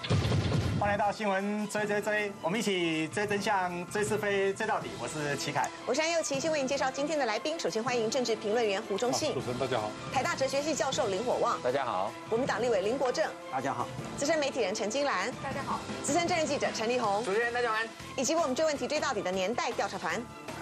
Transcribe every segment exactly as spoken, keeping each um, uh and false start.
欢迎来到新闻追追追，我们一起追真相、追是非、追到底。我是齐凯， 我是安佑琪，先为您介绍今天的来宾。首先欢迎政治评论员胡忠信， 主持人大家好； 台大哲学系教授林火旺， 大家好； 国民党立委林国正， 大家好； 资深媒体人陈金兰，大家好；资深政治记者陈立宏， 主持人大家好； 以及为我们追问题追到底的年代调查团。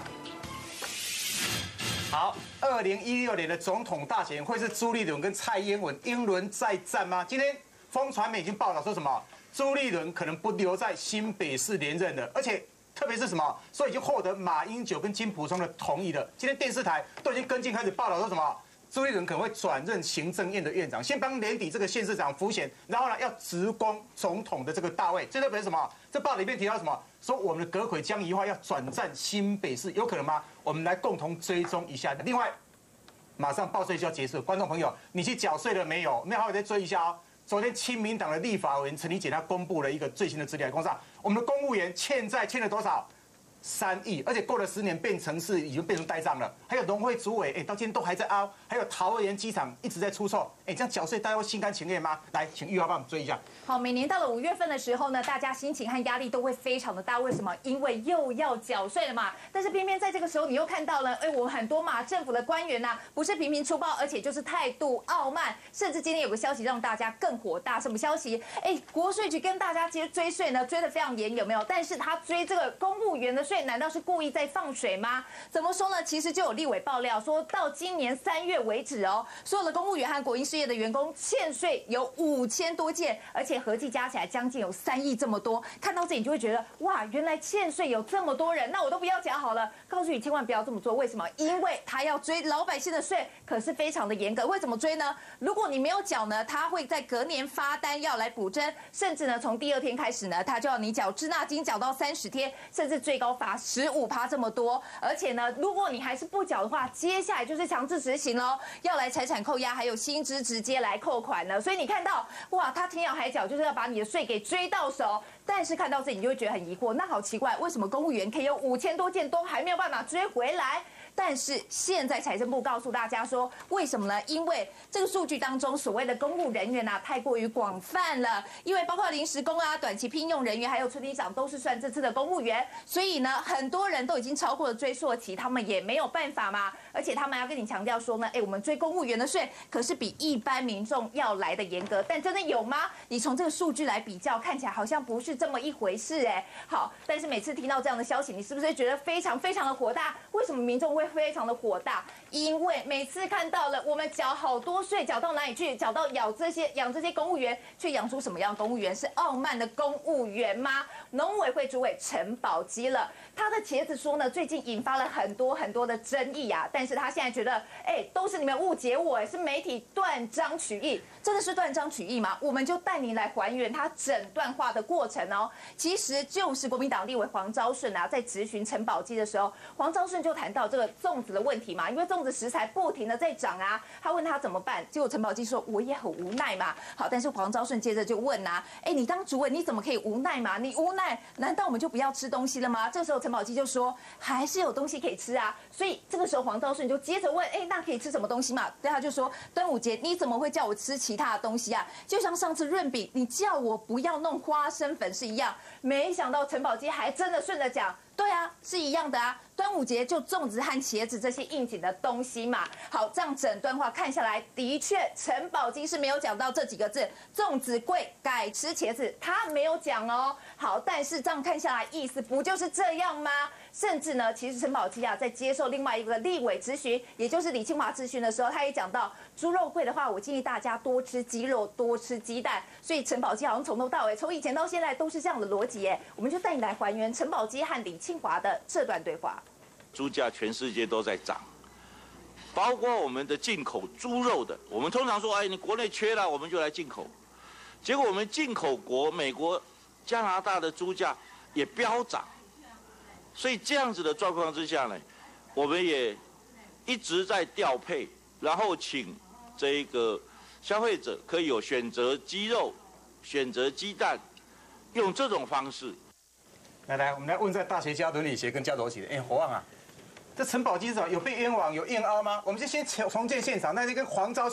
好，二零一六年的总统大选会是朱立伦跟蔡英文英伦再战吗？今天风传媒已经报道说什么？朱立伦可能不留在新北市连任的，而且特别是什么，说已经获得马英九跟金溥聪的同意了。今天电视台都已经跟进开始报道说什么，朱立伦可能会转任行政院的院长，先帮年底这个县市长辅选，然后呢要直攻总统的这个大位。这特别是什么？这报里面提到什么？说我们的阁揆江宜樺要转战新北市，有可能吗？我们来共同追踪一下。另外，马上报税就要结束，观众朋友，你去缴税了没有？没有，好好再追一下哦。昨天，亲民党的立法委员陈理检他公布了一个最新的资料，公上我们的公务员欠债欠了多少？三亿，而且过了十年变成是已经变成呆账了。还有农会主委，哎，到今天都还在凹。还有桃园机场一直在出错，哎，这样缴税大家会心甘情愿吗？来，请玉华帮我们追一下。 好，每年到了五月份的时候呢，大家心情和压力都会非常的大。为什么？因为又要缴税了嘛。但是偏偏在这个时候，你又看到了，哎，我们很多嘛政府的官员呐、啊，不是频频出包，而且就是态度傲慢，甚至今天有个消息让大家更火大。什么消息？哎，国税局跟大家接追税呢，追得非常严，有没有？但是他追这个公务员的税，难道是故意在放水吗？怎么说呢？其实就有立委爆料说，到今年三月为止哦，所有的公务员和国营事业的员工欠税有五千多件，而且合计加起来将近有三亿这么多。看到这你就会觉得，哇，原来欠税有这么多人，那我都不要缴好了。告诉你，千万不要这么做。为什么？因为他要追老百姓的税，可是非常的严格。会怎么追呢？如果你没有缴呢，他会在隔年发单要来补征，甚至呢，从第二天开始呢，他就要你缴滞纳金，缴到三十天，甚至最高罚十五趴这么多。而且呢，如果你还是不缴的话，接下来就是强制执行喽，要来财产扣押，还有薪资直接来扣款了。所以你看到，哇，他天要海角，就是要把你的税给追到手。但是看到这，你就会觉得很疑惑，那好奇怪，为什么公务员可以有五千多件都还没有办法追回来？但是现在财政部告诉大家说，为什么呢？因为这个数据当中所谓的公务人员啊，太过于广泛了，因为包括临时工啊、短期聘用人员，还有村里长都是算这次的公务员，所以呢，很多人都已经超过了追溯期，他们也没有办法嘛。而且他们要跟你强调说呢，哎，我们追公务员的税可是比一般民众要来的严格，但真的有吗？你从这个数据来比较，看起来好像不是这么一回事哎。好，但是每次听到这样的消息，你是不是觉得非常非常的火大？为什么民众会非常的火大？因为每次看到了我们缴好多税，缴到哪里去？缴到养这些养这些公务员，却养出什么样的公务员？是傲慢的公务员吗？农委会主委陈宝基了，他的茄子说呢，最近引发了很多很多的争议啊，但是他现在觉得，哎，都是你们误解我，是媒体断章取义，真的是断章取义吗？我们就带你来还原他整段话的过程哦。其实就是国民党立委黄昭顺啊，在质询陈宝基的时候，黄昭顺就谈到这个粽子的问题嘛，因为粽子食材不停的在涨啊，他问他怎么办，结果陈宝基说我也很无奈嘛。好，但是黄昭顺接着就问啊，哎，你当主委你怎么可以无奈嘛？你无奈，难道我们就不要吃东西了吗？这个时候陈宝基就说还是有东西可以吃啊，所以这个时候黄昭顺就接着问，哎，那可以吃什么东西嘛？对，他就说端午节你怎么会叫我吃其他的东西啊？就像上次润饼你叫我不要弄花生粉是一样。没想到陈宝基还真的顺着讲，对啊，是一样的啊。端午节就粽子和茄子这些应景的东西嘛。好，这样整段话看下来，的确陈宝基是没有讲到这几个字，粽子贵改吃茄子，他没有讲哦。好，但是这样看下来，意思不就是这样吗？甚至呢，其实陈宝基啊，在接受另外一个立委质询，也就是李清华质询的时候，他也讲到，猪肉贵的话，我建议大家多吃鸡肉，多吃鸡蛋。所以陈宝基好像从头到尾，从以前到现在都是这样的逻辑耶。我们就带你来还原陈宝基和李清华的这段对话。 猪价全世界都在涨，包括我们的进口猪肉的，我们通常说，哎，你国内缺了，我们就来进口。结果我们进口国美国、加拿大的猪价也飙涨，所以这样子的状况之下呢，我们也一直在调配，然后请这个消费者可以有选择鸡肉、选择鸡蛋，用这种方式。 来来，我们来问在大学家伦理学跟教逻辑的，哎，火旺啊，这陈宝基是什么？有被冤枉、有硬凹吗？我们就先重建现场，那就跟黄昭顺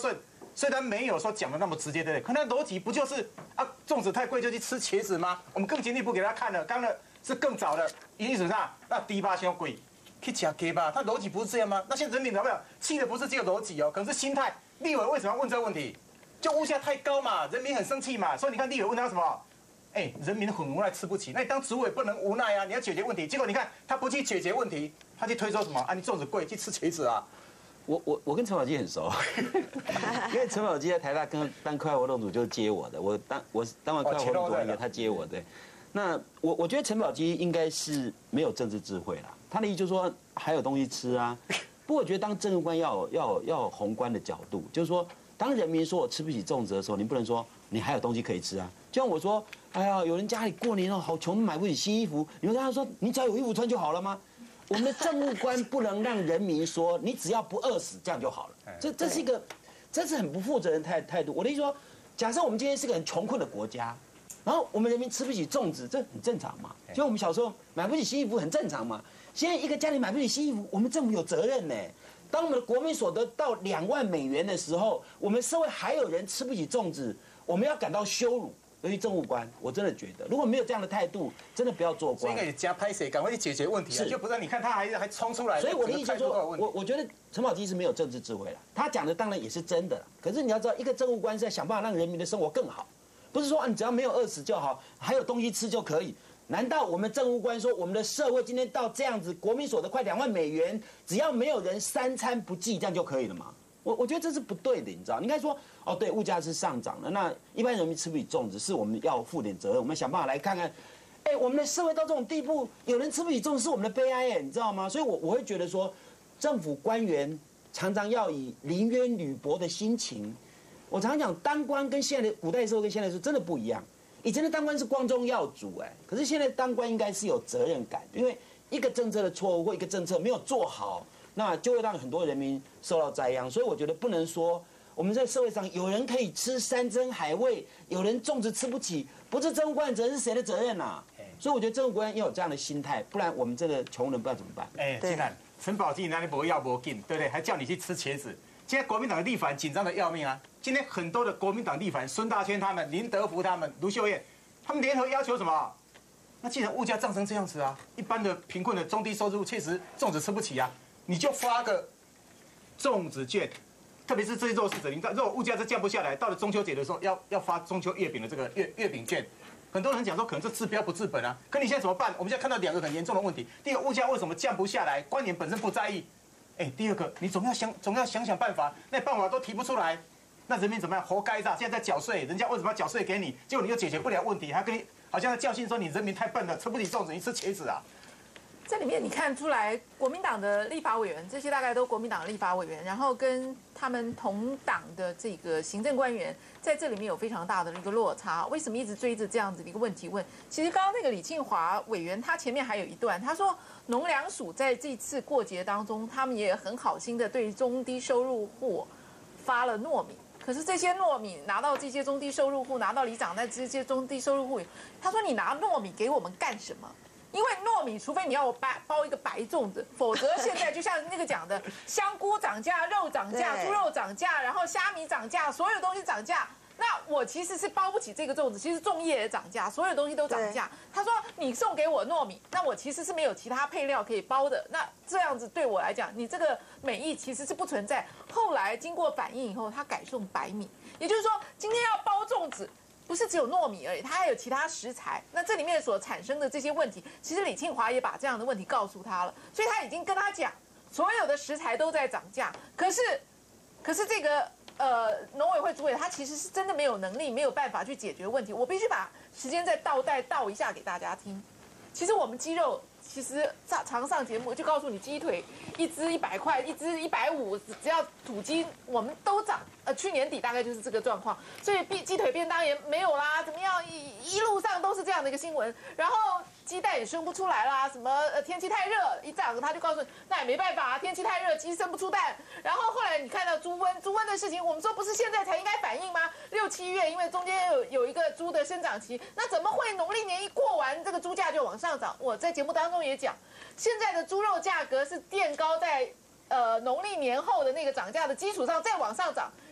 虽然没有说讲的那么直接，对不对？可那逻辑不就是啊，粽子太贵就去吃茄子吗？我们更进一步给他看了，刚刚是更早的，意思上那低巴香贵，去吃鸡巴，他逻辑不是这样吗？那现在人民有没有气的不是只有逻辑哦，可能是心态。立委为什么要问这个问题？就物价太高嘛，人民很生气嘛，所以你看立委问他什么？哎，人民很无奈，吃不起。那你当主委不能无奈啊，你要解决问题。结果你看他不去解决问题，他去推说什么啊？你粽子贵，去吃茄子啊？ 我我我跟陈宝基很熟，因为陈宝基在台大跟当课外活动组就接我的，我当我当完课外活动组那个他接我的。那我我觉得陈宝基应该是没有政治智慧啦，他的意思就是说还有东西吃啊。不过我觉得当政务官要有要有要有宏观的角度，就是说当人民说我吃不起粽子的时候，你不能说你还有东西可以吃啊。就像我说，哎呀，有人家里过年哦好穷，买不起新衣服，你会跟他说你只要有衣服穿就好了吗？我们的政务官不能让人民说你只要不饿死这样就好了，这这是一个，这是很不负责任态态度。我的意思说，假设我们今天是个很穷困的国家，然后我们人民吃不起粽子，这很正常嘛。就我们小时候买不起新衣服很正常嘛。现在一个家里买不起新衣服，我们政府有责任呢。当我们的国民所得到两万美元的时候，我们社会还有人吃不起粽子，我们要感到羞辱。尤其政务官，我真的觉得，如果没有这样的态度，真的不要做官。 所以应该加拍谁，赶快去解决问题啊！就不是你看他还还冲出来。 所以我的意思就是说，我我觉得陈宝基是没有政治智慧了。他讲的当然也是真的，可是你要知道，一个政务官是在想办法让人民的生活更好，不是说啊你只要没有饿死就好，还有东西吃就可以。难道我们政务官说我们的社会今天到这样子，国民所得快两万美元，只要没有人三餐不济，这样就可以了吗？我我觉得这是不对的，你知道？你应该说，哦，对，物价是上涨了，那一般人民吃不起粽子，是我们要负点责任，我们想办法来看看，哎，我们的社会到这种地步，有人吃不起粽子，是我们的悲哀，哎，你知道吗？所以我，我我会觉得说，政府官员常常要以临渊履薄的心情。我常常讲，当官跟现在的古代社会跟现在社会真的不一样。以前的当官是光宗耀祖，哎，可是现在当官应该是有责任感，因为一个政策的错误或一个政策没有做好。那就会让很多人民受到灾殃，所以我觉得不能说我们在社会上有人可以吃山珍海味，有人粽子吃不起，不是政务官的责任是谁的责任呐？所以我觉得政务官要有这样的心态，不然我们这个穷人不知道怎么办。 哎，既然陈宝基哪里不要不进，对不对？还叫你去吃茄子。现在国民党的立法紧张的要命啊！今天很多的国民党立法，孙大千他们、林德福他们、卢秀燕，他们联合要求什么？那既然物价涨成这样子啊，一般的贫困的中低收入确实粽子吃不起啊。你就发个粽子券，特别是这些弱势者，你知道，如果物价是降不下来，到了中秋节的时候，要要发中秋月饼的这个月月饼券，很多人讲说可能是治标不治本啊。可你现在怎么办？我们现在看到两个很严重的问题：第一个，物价为什么降不下来？官员本身不在意；哎，第二个，你总要想总要想想办法，那办法都提不出来，那人民怎么样？活该的！现在在缴税，人家为什么要缴税给你？结果你又解决不了问题，还跟你好像在教训说你人民太笨了，吃不起粽子，你吃茄子啊？ 这里面你看出来，国民党的立法委员，这些大概都国民党的立法委员，然后跟他们同党的这个行政官员，在这里面有非常大的一个落差。为什么一直追着这样子的一个问题问？其实刚刚那个李庆华委员，他前面还有一段，他说农粮署在这次过节当中，他们也很好心的对中低收入户发了糯米。可是这些糯米拿到这些中低收入户，拿到里长那这些中低收入户，他说你拿糯米给我们干什么？因为糯米，除非你要我白包一个白粽子，否则现在就像那个讲的，香菇涨价、肉涨价、猪肉涨价，然后虾米涨价，所有东西涨价。那我其实是包不起这个粽子，其实粽叶也涨价，所有东西都涨价。他说你送给我糯米，那我其实是没有其他配料可以包的。那这样子对我来讲，你这个美意其实是不存在。后来经过反应以后，他改送白米，也就是说今天要包粽子。不是只有糯米而已，它还有其他食材。那这里面所产生的这些问题，其实李庆华也把这样的问题告诉他了，所以他已经跟他讲，所有的食材都在涨价。可是，可是这个呃农委会主委他其实是真的没有能力，没有办法去解决问题。我必须把时间再倒带倒一下给大家听。其实我们鸡肉。其实常常上节目就告诉你，鸡腿一只一百块，一只一百五，只要土鸡我们都涨。呃，去年底大概就是这个状况，所以鸡腿便当也没有啦，怎么样？一一路上都是这样的一个新闻。然后鸡蛋也生不出来啦，什么呃天气太热，一涨他就告诉你，那也没办法啊，天气太热，鸡生不出蛋。然后后来你看到猪瘟，猪瘟的事情，我们说不是现在才应该反应吗？六七月，因为中间有有一个猪的生长期，那怎么会农历年一过完，这个猪价就往上涨？我在节目当中也讲，现在的猪肉价格是垫高在呃农历年后的那个涨价的基础上再往上涨，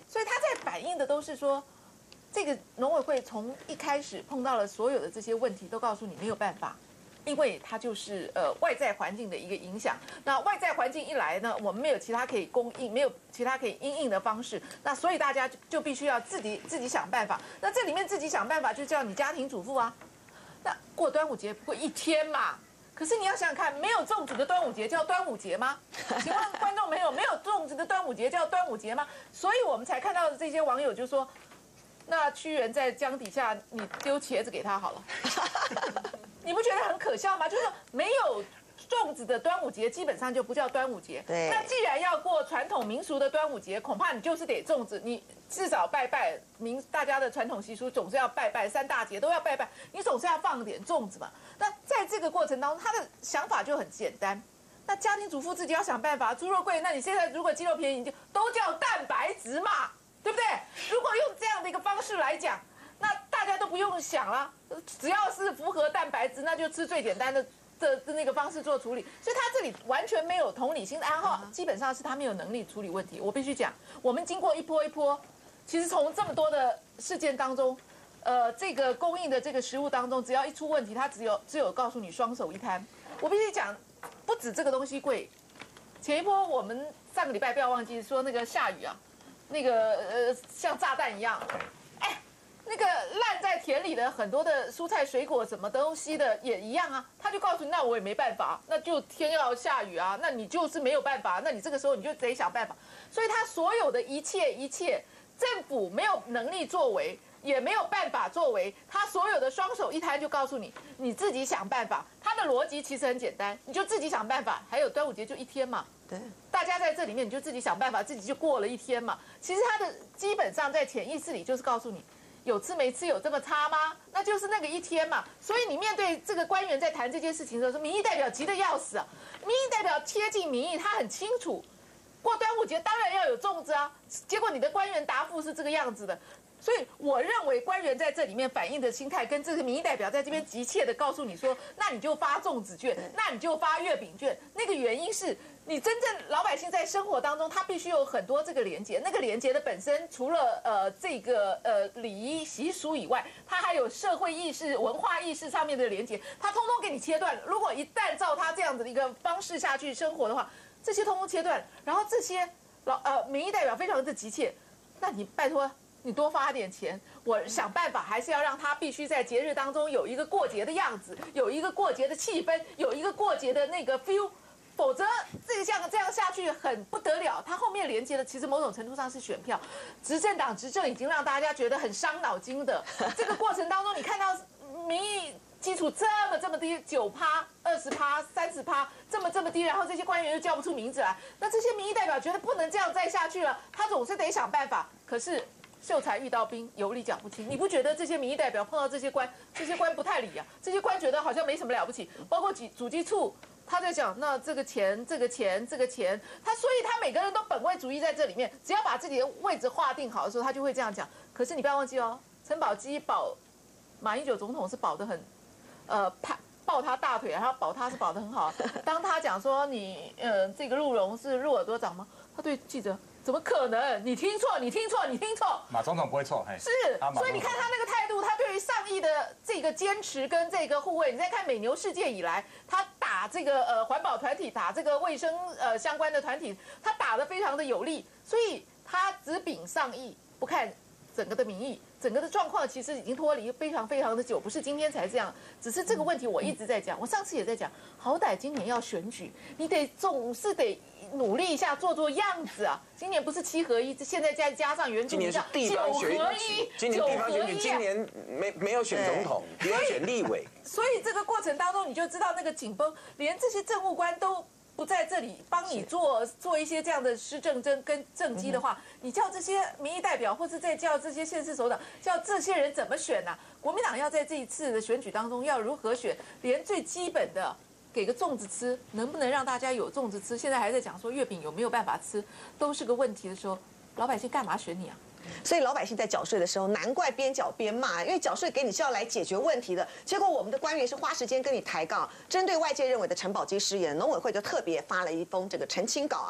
所以他在反映的都是说，这个农委会从一开始碰到了所有的这些问题，都告诉你没有办法。因为它就是呃外在环境的一个影响，那外在环境一来呢，我们没有其他可以供应，没有其他可以因应的方式，那所以大家就就必须要自己自己想办法。那这里面自己想办法，就叫你家庭主妇啊。那过端午节不过一天嘛，可是你要想想看，没有粽子的端午节叫端午节吗？请问观众朋友，没有粽子的端午节叫端午节吗？所以我们才看到的这些网友就说，那屈原在江底下，你丢茄子给他好了。你不觉得很可笑吗？就是说没有粽子的端午节，基本上就不叫端午节。 对。 那既然要过传统民俗的端午节，恐怕你就是得粽子，你至少拜拜民大家的传统习俗总是要拜拜，三大节都要拜拜，你总是要放点粽子嘛。那在这个过程当中，他的想法就很简单。那家庭主妇自己要想办法，猪肉贵，那你现在如果鸡肉便宜，你就都叫蛋白质嘛，对不对？如果用这样的一个方式来讲，那大家都不用想了，只要是符合蛋白质，那就吃最简单的的的那个方式做处理。所以他这里完全没有同理心，然后基本上是他没有能力处理问题。我必须讲，我们经过一波一波，其实从这么多的事件当中，呃，这个供应的这个食物当中，只要一出问题，他只有只有告诉你双手一摊。我必须讲，不止这个东西贵，前一波我们上个礼拜不要忘记说那个下雨啊，那个呃像炸弹一样。那个烂在田里的很多的蔬菜水果什么东西的也一样啊，他就告诉你，那我也没办法，那就天要下雨啊，那你就是没有办法，那你这个时候你就得想办法。所以他所有的一切一切，政府没有能力作为，也没有办法作为，他所有的双手一摊就告诉你，你自己想办法。他的逻辑其实很简单，你就自己想办法。还有端午节就一天嘛。 对， 大家在这里面你就自己想办法，自己就过了一天嘛。其实他的基本上在潜意识里就是告诉你。有吃没吃有这么差吗？那就是那个一天嘛。所以你面对这个官员在谈这件事情的时候，民意代表急得要死啊。民意代表贴近民意，他很清楚，过端午节当然要有粽子啊。结果你的官员答复是这个样子的，所以我认为官员在这里面反映的心态，跟这个民意代表在这边急切的告诉你说，那你就发粽子券，那你就发月饼券。那个原因是。你真正老百姓在生活当中，他必须有很多这个连结。那个连结的本身，除了呃这个呃礼仪习俗以外，它还有社会意识、文化意识上面的连结，它通通给你切断了。如果一旦照他这样子的一个方式下去生活的话，这些通通切断，然后这些老呃民意代表非常的急切，那你拜托你多发点钱，我想办法还是要让他必须在节日当中有一个过节的样子，有一个过节的气氛，有一个过节的那个 feel。否则，这样这样下去很不得了。它后面连接的其实某种程度上是选票，执政党执政已经让大家觉得很伤脑筋的。这个过程当中，你看到民意基础这么这么低，九趴、二十趴、三十趴，这么这么低，然后这些官员又叫不出名字来，那这些民意代表觉得不能这样再下去了，他总是得想办法。可是秀才遇到兵，有理讲不清。你不觉得这些民意代表碰到这些官，这些官不太理啊？这些官觉得好像没什么了不起，包括主主计处。他在讲，那这个钱，这个钱，这个钱，他所以他每个人都本位主义在这里面，只要把自己的位置划定好的时候，他就会这样讲。可是你不要忘记哦，陈宝基保马英九总统是保得很，呃，拍抱他大腿，然后保他是保得很好。当他讲说你呃这个鹿茸是鹿耳朵长吗？他对记者。怎么可能？你听错，你听错，你听错。 马总统不会错，嘿。 是，所以你看他那个态度，他对于上亿的这个坚持跟这个护卫，你再看美牛事件以来，他打这个呃环保团体，打这个卫生呃相关的团体，他打得非常的有力，所以他只秉上意，不看整个的民意，整个的状况其实已经脱离非常非常的久，不是今天才这样。只是这个问题我一直在讲，我上次也在讲，好歹今年要选举，你得总是得。努力一下，做做样子啊！今年不是七合一，现在再加上原住民， 今年是地方选举，今年地方选举，今年没没有选总统，也要选立委。 所以这个过程当中，你就知道那个紧绷，连这些政务官都不在这里帮你做做一些这样的施政政跟政绩的话，你叫这些民意代表，或是再叫这些县市首长，叫这些人怎么选呢、啊？国民党要在这一次的选举当中要如何选，连最基本的。给个粽子吃，能不能让大家有粽子吃？现在还在讲说月饼有没有办法吃，都是个问题的时候，老百姓干嘛选你啊？ 所以老百姓在缴税的时候，难怪边缴边骂，因为缴税给你是要来解决问题的，结果我们的官员是花时间跟你抬杠。针对外界认为的陈宝基失言，农委会就特别发了一封这个澄清稿啊。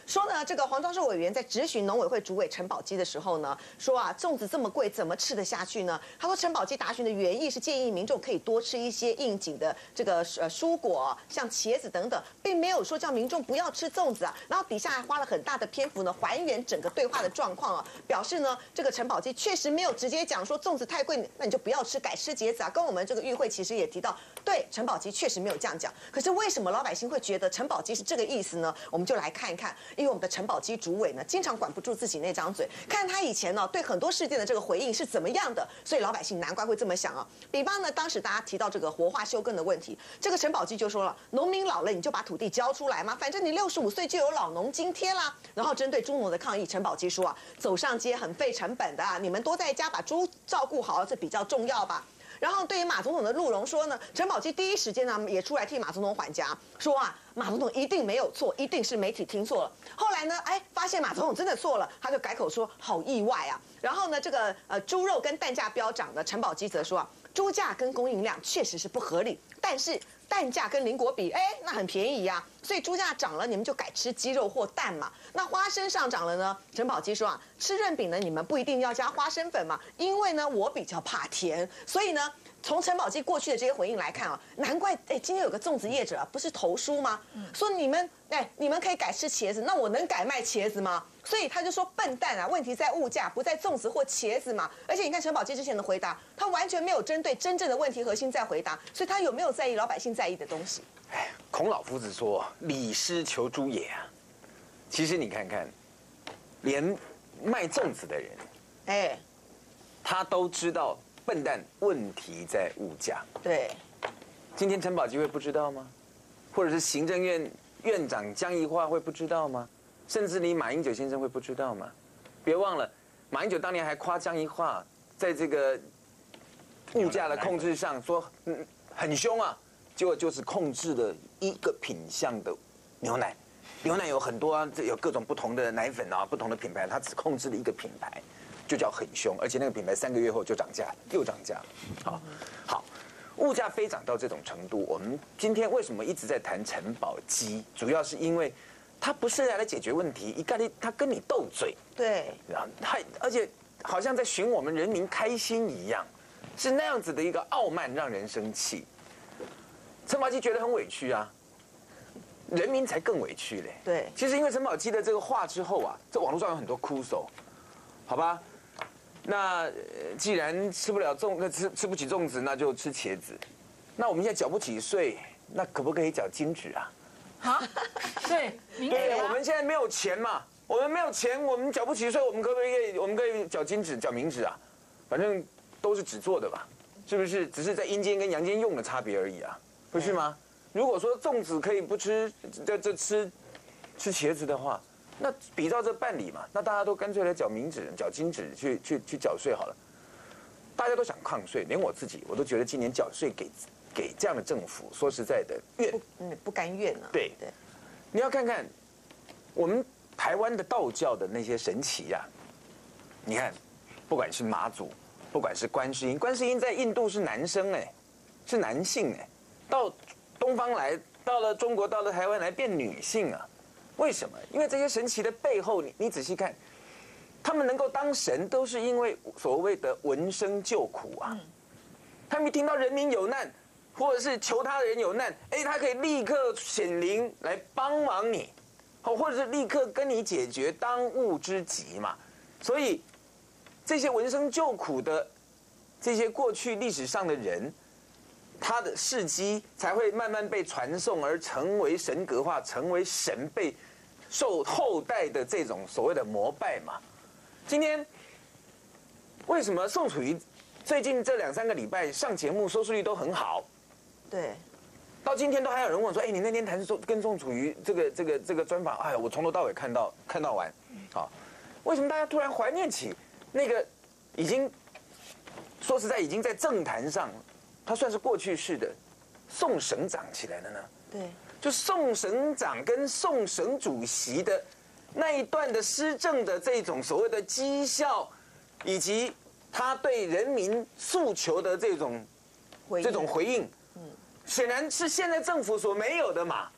说呢，这个黄章寿委员在质询农委会主委陈宝基的时候呢，说啊，粽子这么贵，怎么吃得下去呢？他说，陈宝基答询的原意是建议民众可以多吃一些应景的这个呃蔬果，像茄子等等，并没有说叫民众不要吃粽子啊。然后底下还花了很大的篇幅呢，还原整个对话的状况啊，表示呢，这个陈宝基确实没有直接讲说粽子太贵，那你就不要吃，改吃茄子啊。跟我们这个与会其实也提到，对，陈宝基确实没有这样讲。可是为什么老百姓会觉得陈宝基是这个意思呢？我们就来看一看，因为我们的陈宝基主委呢，经常管不住自己那张嘴，看他以前呢对很多事件的这个回应是怎么样的，所以老百姓难怪会这么想啊。比方呢，当时大家提到这个活化休耕的问题，这个陈宝基就说了，农民老了你就把土地交出来嘛，反正你六十五岁就有老农津贴啦。然后针对猪农的抗议，陈宝基说啊，走上街很费成本的啊，你们多在家把猪照顾好，这比较重要吧。然后对于马总统的陆荣说呢，陈宝基第一时间呢也出来替马总统还价，说啊，马总统一定没有错，一定是媒体听错了。后来呢，哎，发现马总统真的错了，他就改口说好意外啊。然后呢，这个呃猪肉跟蛋价飙涨的陈宝基则说啊，猪价跟供应量确实是不合理，但是蛋价跟邻国比，哎，那很便宜呀、啊，所以猪价涨了，你们就改吃鸡肉或蛋嘛。那花生上涨了呢？陈宝基说啊，吃润饼呢，你们不一定要加花生粉嘛，因为呢，我比较怕甜，所以呢。从陈宝基过去的这些回应来看啊，难怪哎，今天有个粽子业者啊，不是投书吗？说你们哎，你们可以改吃茄子，那我能改卖茄子吗？所以他就说笨蛋啊，问题在物价，不在粽子或茄子嘛。而且你看陈宝基之前的回答，他完全没有针对真正的问题核心在回答，所以他有没有在意老百姓在意的东西？ 哎，孔老夫子说“礼失求诸也”啊。其实你看看，连卖粽子的人，哎，他都知道。笨蛋，问题在物价。 对， 今天陈宝基会不知道吗？或者是行政院院长江宜樺会不知道吗？甚至你马英九先生会不知道吗？别忘了，马英九当年还夸江宜樺在这个物价的控制上说嗯很凶啊，结果就是控制了一个品项的牛奶。牛奶有很多啊，有各种不同的奶粉啊，不同的品牌，它只控制了一个品牌。就叫很凶，而且那个品牌三个月后就涨价，又涨价。好，好，物价飞涨到这种程度，我们今天为什么一直在谈陈宝基？主要是因为他不是来解决问题，一概他跟你斗嘴。 对， 然后他而且好像在寻我们人民开心一样，是那样子的一个傲慢，让人生气。陈宝基觉得很委屈啊，人民才更委屈嘞。 对， 其实因为陈宝基的这个话之后啊，在网络上有很多哭手，好吧？那既然吃不了粽，那吃吃不起粽子，那就吃茄子。那我们现在缴不起税，那可不可以缴金纸啊？ 啊，对， 对，我们现在没有钱嘛，我们没有钱，我们缴不起税，我们可不可以？我们可以缴金纸、缴冥纸啊？反正都是纸做的吧，是不是？只是在阴间跟阳间用的差别而已啊，不是吗？如果说粽子可以不吃，这这吃吃茄子的话。那比照这办理嘛，那大家都干脆来缴冥纸、缴金纸去去去缴税好了。大家都想抗税，连我自己我都觉得今年缴税给给这样的政府，说实在的怨， 嗯，不甘愿啊。 对对，你要看看我们台湾的道教的那些神祇呀、啊，你看，不管是妈祖，不管是观世音，观世音在印度是男生哎，是男性哎，到东方来，到了中国，到了台湾来变女性啊。为什么？因为这些神奇的背后，你你仔细看，他们能够当神，都是因为所谓的闻声救苦啊。他们一听到人民有难，或者是求他人有难，哎，他可以立刻显灵来帮忙你，好，或者是立刻跟你解决当务之急嘛。所以，这些闻声救苦的这些过去历史上的人。他的事迹才会慢慢被传颂，而成为神格化，成为神被受后代的这种所谓的膜拜嘛。今天为什么宋楚瑜最近这两三个礼拜上节目收视率都很好？ 对， 到今天都还有人问说：“哎，你那天谈跟宋楚瑜这个这个这个专访，哎呀，我从头到尾看到看到完，好，为什么大家突然怀念起那个已经说实在已经在政坛上？”他算是过去式的宋省长起来了呢。 对， 就宋省长跟宋省主席的那一段的施政的这种所谓的绩效，以及他对人民诉求的这种这种回应，嗯，显然是现在政府所没有的嘛。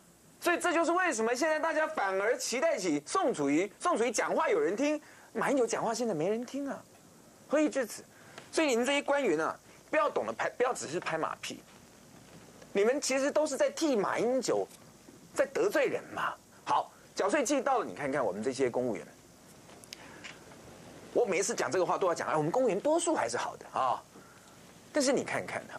所以这就是为什么现在大家反而期待起宋楚瑜，宋楚瑜讲话有人听，马英九讲话现在没人听啊，何以至此？所以你们这些官员啊，不要懂得拍，不要只是拍马屁，你们其实都是在替马英九在得罪人嘛。好，缴税季到了，你看看我们这些公务员，我每一次讲这个话都要讲，哎，我们公务员多数还是好的啊，但是你看看哈，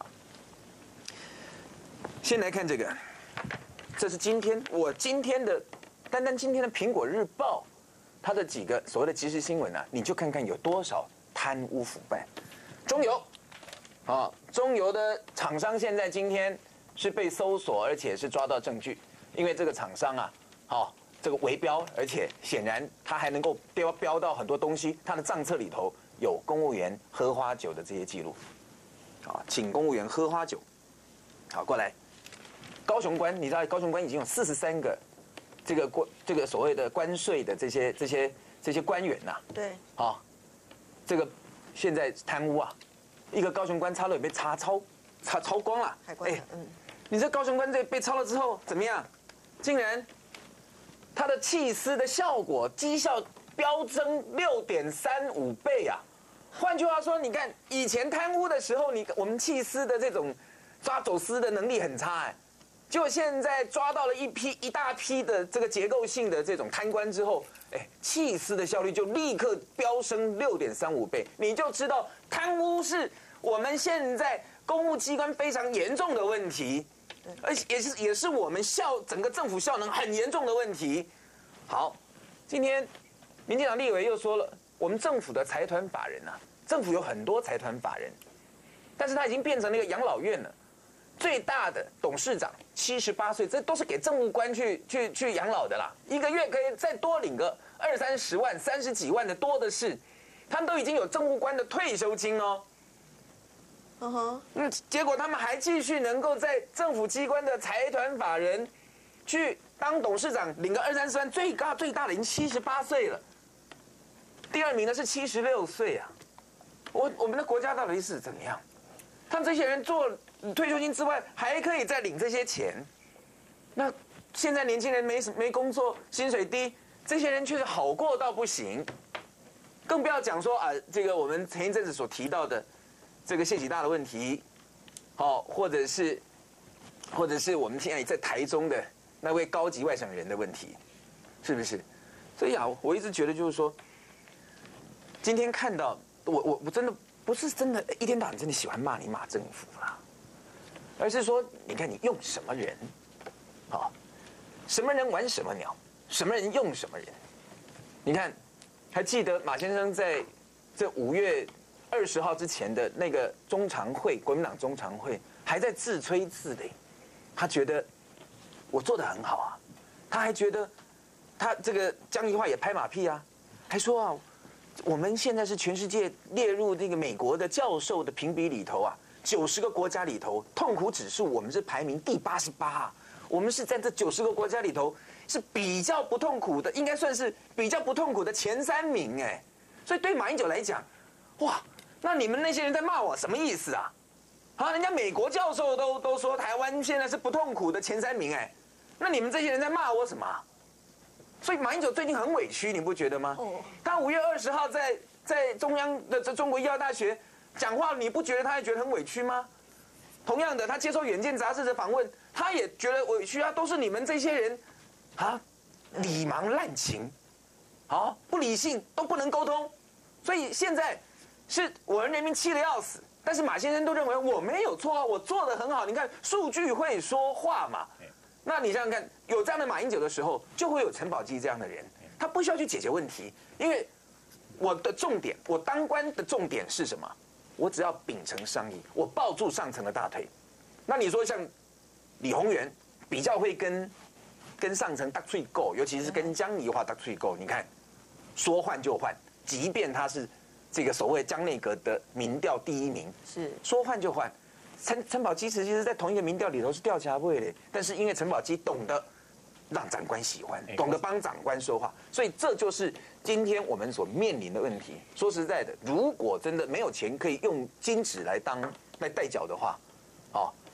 先来看这个。这是今天我今天的，单单今天的《苹果日报》，它的几个所谓的即时新闻啊，你就看看有多少贪污腐败。中油，啊，中油的厂商现在今天是被搜索，而且是抓到证据，因为这个厂商啊，好，这个围标，而且显然他还能够标标到很多东西，他的账册里头有公务员喝花酒的这些记录，啊，请公务员喝花酒，好，过来。高雄关，你知道高雄关已经有四十三个，这个关这个所谓的关税的这些这些这些官员呐、啊， 对， 好，这个现在贪污啊，一个高雄关差了也被查超，查超光了， 海关，嗯， 你这高雄关这被抄了之后怎么样？竟然它的弃司的效果绩效飙增六点三五倍啊！换句话说，你看以前贪污的时候，你我们弃司的这种抓走私的能力很差哎。结果现在抓到了一批一大批的这个结构性的这种贪官之后，哎，弃司的效率就立刻飙升六点三五倍，你就知道贪污是我们现在公务机关非常严重的问题，而且也是也是我们效整个政府效能很严重的问题。好，今天民进党立委又说了，我们政府的财团法人啊，政府有很多财团法人，但是他已经变成了一个养老院了。最大的董事长七十八岁，这都是给政务官去去去养老的啦，一个月可以再多领个二三十万、三十几万的多的是，他们都已经有政务官的退休金哦。嗯哼，嗯，结果他们还继续能够在政府机关的财团法人去当董事长，领个二三十万，最高最大的已经七十八岁了，第二名的是七十六岁啊。我我们的国家到底是怎么样？他们这些人做退休金之外，还可以再领这些钱。那现在年轻人没没工作，薪水低，这些人却是好过到不行。更不要讲说啊，这个我们前一阵子所提到的这个谢启大的问题，好，或者是或者是我们现在在台中的那位高级外省人的问题，是不是？所以啊，我一直觉得就是说，今天看到我我我真的。不是真的一天到晚真的喜欢骂你骂政府啦，而是说，你看你用什么人，好，什么人玩什么鸟，什么人用什么人。你看，还记得马先生在这五月二十号之前的那个中常会，国民党中常会还在自吹自擂，他觉得我做得很好啊，他还觉得他这个江宜桦也拍马屁啊，还说啊。我们现在是全世界列入那个美国的教授的评比里头啊，九十个国家里头，痛苦指数我们是排名第八十八啊。我们是在这九十个国家里头是比较不痛苦的，应该算是比较不痛苦的前三名哎。所以对马英九来讲，哇，那你们那些人在骂我什么意思啊？啊，人家美国教授都都说台湾现在是不痛苦的前三名哎，那你们这些人在骂我什么？所以马英九最近很委屈，你不觉得吗？哦，他五月二十号在在中央的这中国医药大学讲话，你不觉得他也觉得很委屈吗？同样的，他接受《远见》杂志的访问，他也觉得委屈啊，都是你们这些人，啊，理盲滥情，好不理性，都不能沟通，所以现在是我们人民气得要死。但是马先生都认为我没有错啊，我做得很好，你看数据会说话嘛。那你想想看，有这样的马英九的时候，就会有陈宝基这样的人，他不需要去解决问题，因为我的重点，我当官的重点是什么？我只要秉承上义，我抱住上层的大腿。那你说像李鸿源比较会跟跟上层搭最够，尤其是跟江宜桦搭最够，你看说换就换，即便他是这个所谓江内阁的民调第一名，是说换就换。陈陈宝基其实在同一个民调里头是调查位的，但是因为陈宝基懂得让长官喜欢，懂得帮长官说话，所以这就是今天我们所面临的问题。说实在的，如果真的没有钱可以用金纸来当来代缴的话，哦，那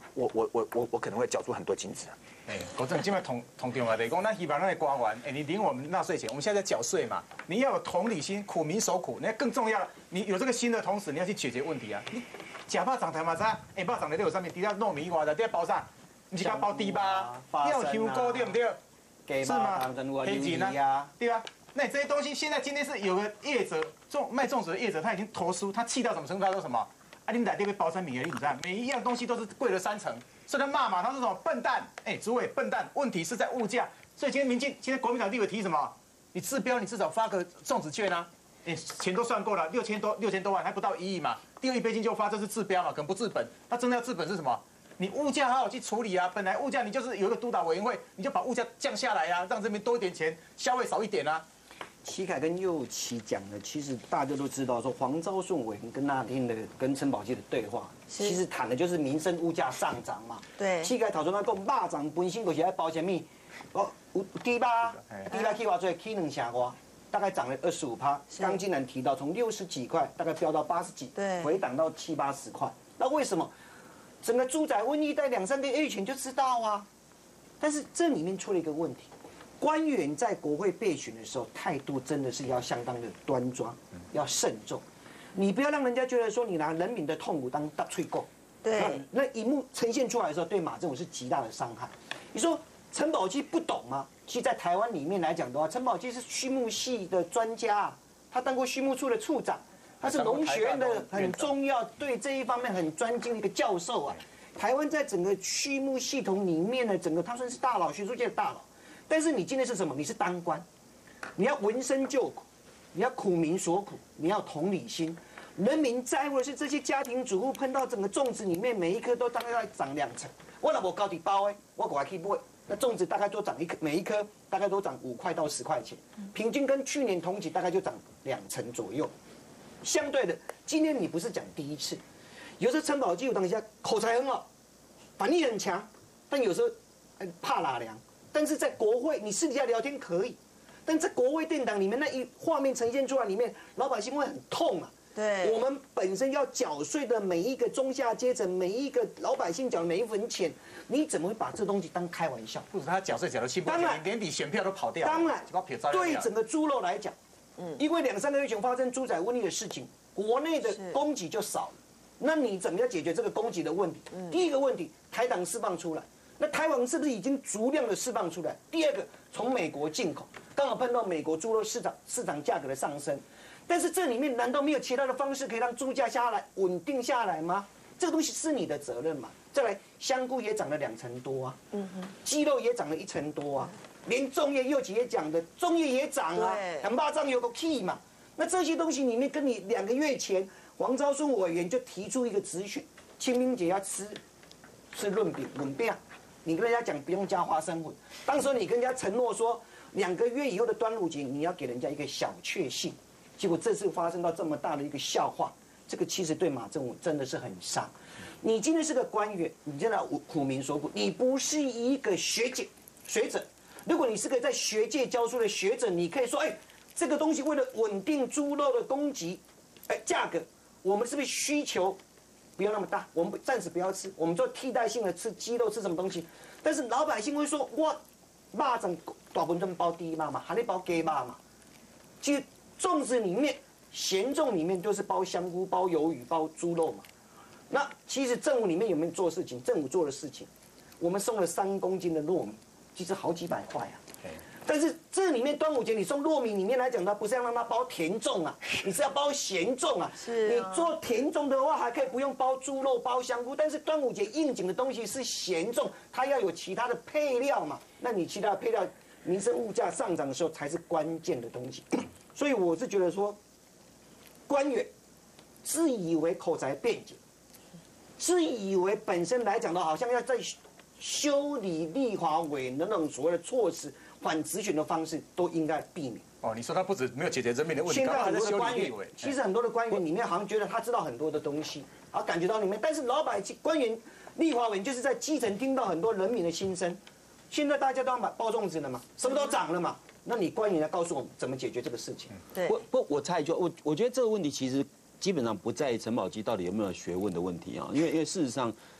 我我我我我可能会缴出很多金子。 哎，国政今麦同同电话来讲，那希望那个官员，哎，你领我们纳税钱，我们现在在缴税嘛，你要有同理心，苦民所苦。那更重要了，你有这个心的同时，你要去解决问题啊。你假巴长台嘛啥？哎，巴长的都有上面，底下糯米外的，底下包啥？你是讲包低吧？你要香菇对不对？是吗？黑金啊，对吧？那这些东西，现在今天是有个业者种卖粽子的业者，他已经投诉，他气到什么程度？他说什么？啊，你哪天被包三米而已，你知道？每一样东西都是贵了三成。所以他骂嘛，他说什么笨蛋？哎，主委笨蛋，问题是在物价。所以今天民进，今天国民党立委提什么？你治标，你至少发个粽子券啊！哎，钱都算够了，六千多六千多万，还不到一亿嘛。第二亿杯金就发，这是治标嘛，可能不治本。他真的要治本是什么？你物价好好去处理啊！本来物价你就是有一个督导委员会，你就把物价降下来啊，让这边多一点钱，消费少一点啊。 齐凯跟右奇讲的，其实大家都知道，说黄昭顺委员跟那天的跟陈宝基的对话，其实谈的就是民生物价上涨嘛。 对。 齐凯讨论他讲，霸涨本身就是在包什么？哦，有低吧，低吧去偌济，去两成外，大概涨了二十五趴。刚竟然提到从六十几块，大概飙到八十几， 对， 回档到七八十块。那为什么？整个猪仔瘟疫在两三个月前就知道啊，但是这里面出了一个问题。官员在国会备询的时候，态度真的是要相当的端庄，要慎重。你不要让人家觉得说你拿人民的痛苦当大吹供。 对， 那一幕呈现出来的时候，对马政府是极大的伤害。你说陈宝基不懂吗？其实，在台湾里面来讲的话，陈宝基是畜牧系的专家，他当过畜牧处的处长，他是农学院的很重要，对这一方面很专精的一个教授啊。台湾在整个畜牧系统里面呢，整个他算是大佬，学术界的大佬。但是你今天是什么？你是当官，你要闻声救苦，你要苦民所苦，你要同理心。人民在乎的是这些家庭主妇碰到整个粽子里面每一颗都大概要涨两成。我若无高底包哎，我赶快去买，那粽子大概都涨一颗，每一颗大概都涨五块到十块钱，平均跟去年同期大概就涨两成左右。相对的，今天你不是讲第一次，有时候陈宝基有当下口才很好，反应很强，但有时候怕拉凉。但是在国会，你私底下聊天可以，但在国会殿堂里面那一画面呈现出来，里面老百姓会很痛啊。 对， 我们本身要缴税的每一个中下阶层，每一个老百姓缴的每一分钱，你怎么会把这东西当开玩笑？ 不止他缴税缴的辛苦， 当然年底选票都跑掉了。 当然，对整个猪肉来讲，嗯，因为两三个月前发生猪仔瘟疫的事情，国内的供给就少了。那你怎么样解决这个供给的问题？第一个问题，台糖释放出来。那台湾是不是已经足量的释放出来？第二个，从美国进口，刚好碰到美国猪肉市场市场价格的上升，但是这里面难道没有其他的方式可以让猪价下来稳定下来吗？这个东西是你的责任嘛？再来，香菇也涨了两成多啊，嗯哼，鸡肉也涨了一成多啊，连粽叶右姐也讲的，粽叶也涨啊，两巴掌有个 key 嘛。那这些东西里面，跟你两个月前黄昭顺委员就提出一个咨询，清明节要吃吃润饼润饼。你跟人家讲不用加花生粉，当时你跟人家承诺说两个月以后的端午节你要给人家一个小确幸，结果这次发生到这么大的一个笑话，这个其实对马政府真的是很伤。你今天是个官员，你真的苦民所苦，你不是一个学姐学者。如果你是个在学界教书的学者，你可以说，哎，这个东西为了稳定猪肉的供给，哎，价格，我们是不是需求？不要那么大，我们暂时不要吃，我们做替代性的吃鸡肉，吃什么东西？但是老百姓会说，我蚂蚱大部分包第一嘛嘛，还得包鸡嘛嘛。其实粽子里面，咸粽里面就是包香菇、包鱿鱼、包猪肉嘛。那其实政府里面有没有做事情？政府做的事情，我们送了三公斤的糯米，其实好几百块啊。但是这里面端午节你送糯米里面来讲，它不是要让它包甜粽啊，你是要包咸粽啊。 是、 啊。你做甜粽的话，还可以不用包猪肉、包香菇，但是端午节应景的东西是咸粽，它要有其他的配料嘛。那你其他的配料，民生物价上涨的时候才是关键的东西。所以我是觉得说，官员自以为口才辩解，自以为本身来讲的好像要在修理立法委员的那种所谓的措施。反质询的方式都应该避免。 哦，你说他不止没有解决人民的问题， 现在很多的官员， 委其实很多的官员里面好像觉得他知道很多的东西，啊，感觉到里面，但是老百姓、官员、立法委员就是在基层听到很多人民的心声。现在大家都要买包粽子了嘛，什么都涨了嘛，那你官员来告诉我们怎么解决这个事情？ 对， 不不，我插一句，我我觉得这个问题其实基本上不在于陈宝基到底有没有学问的问题啊，因为因为事实上。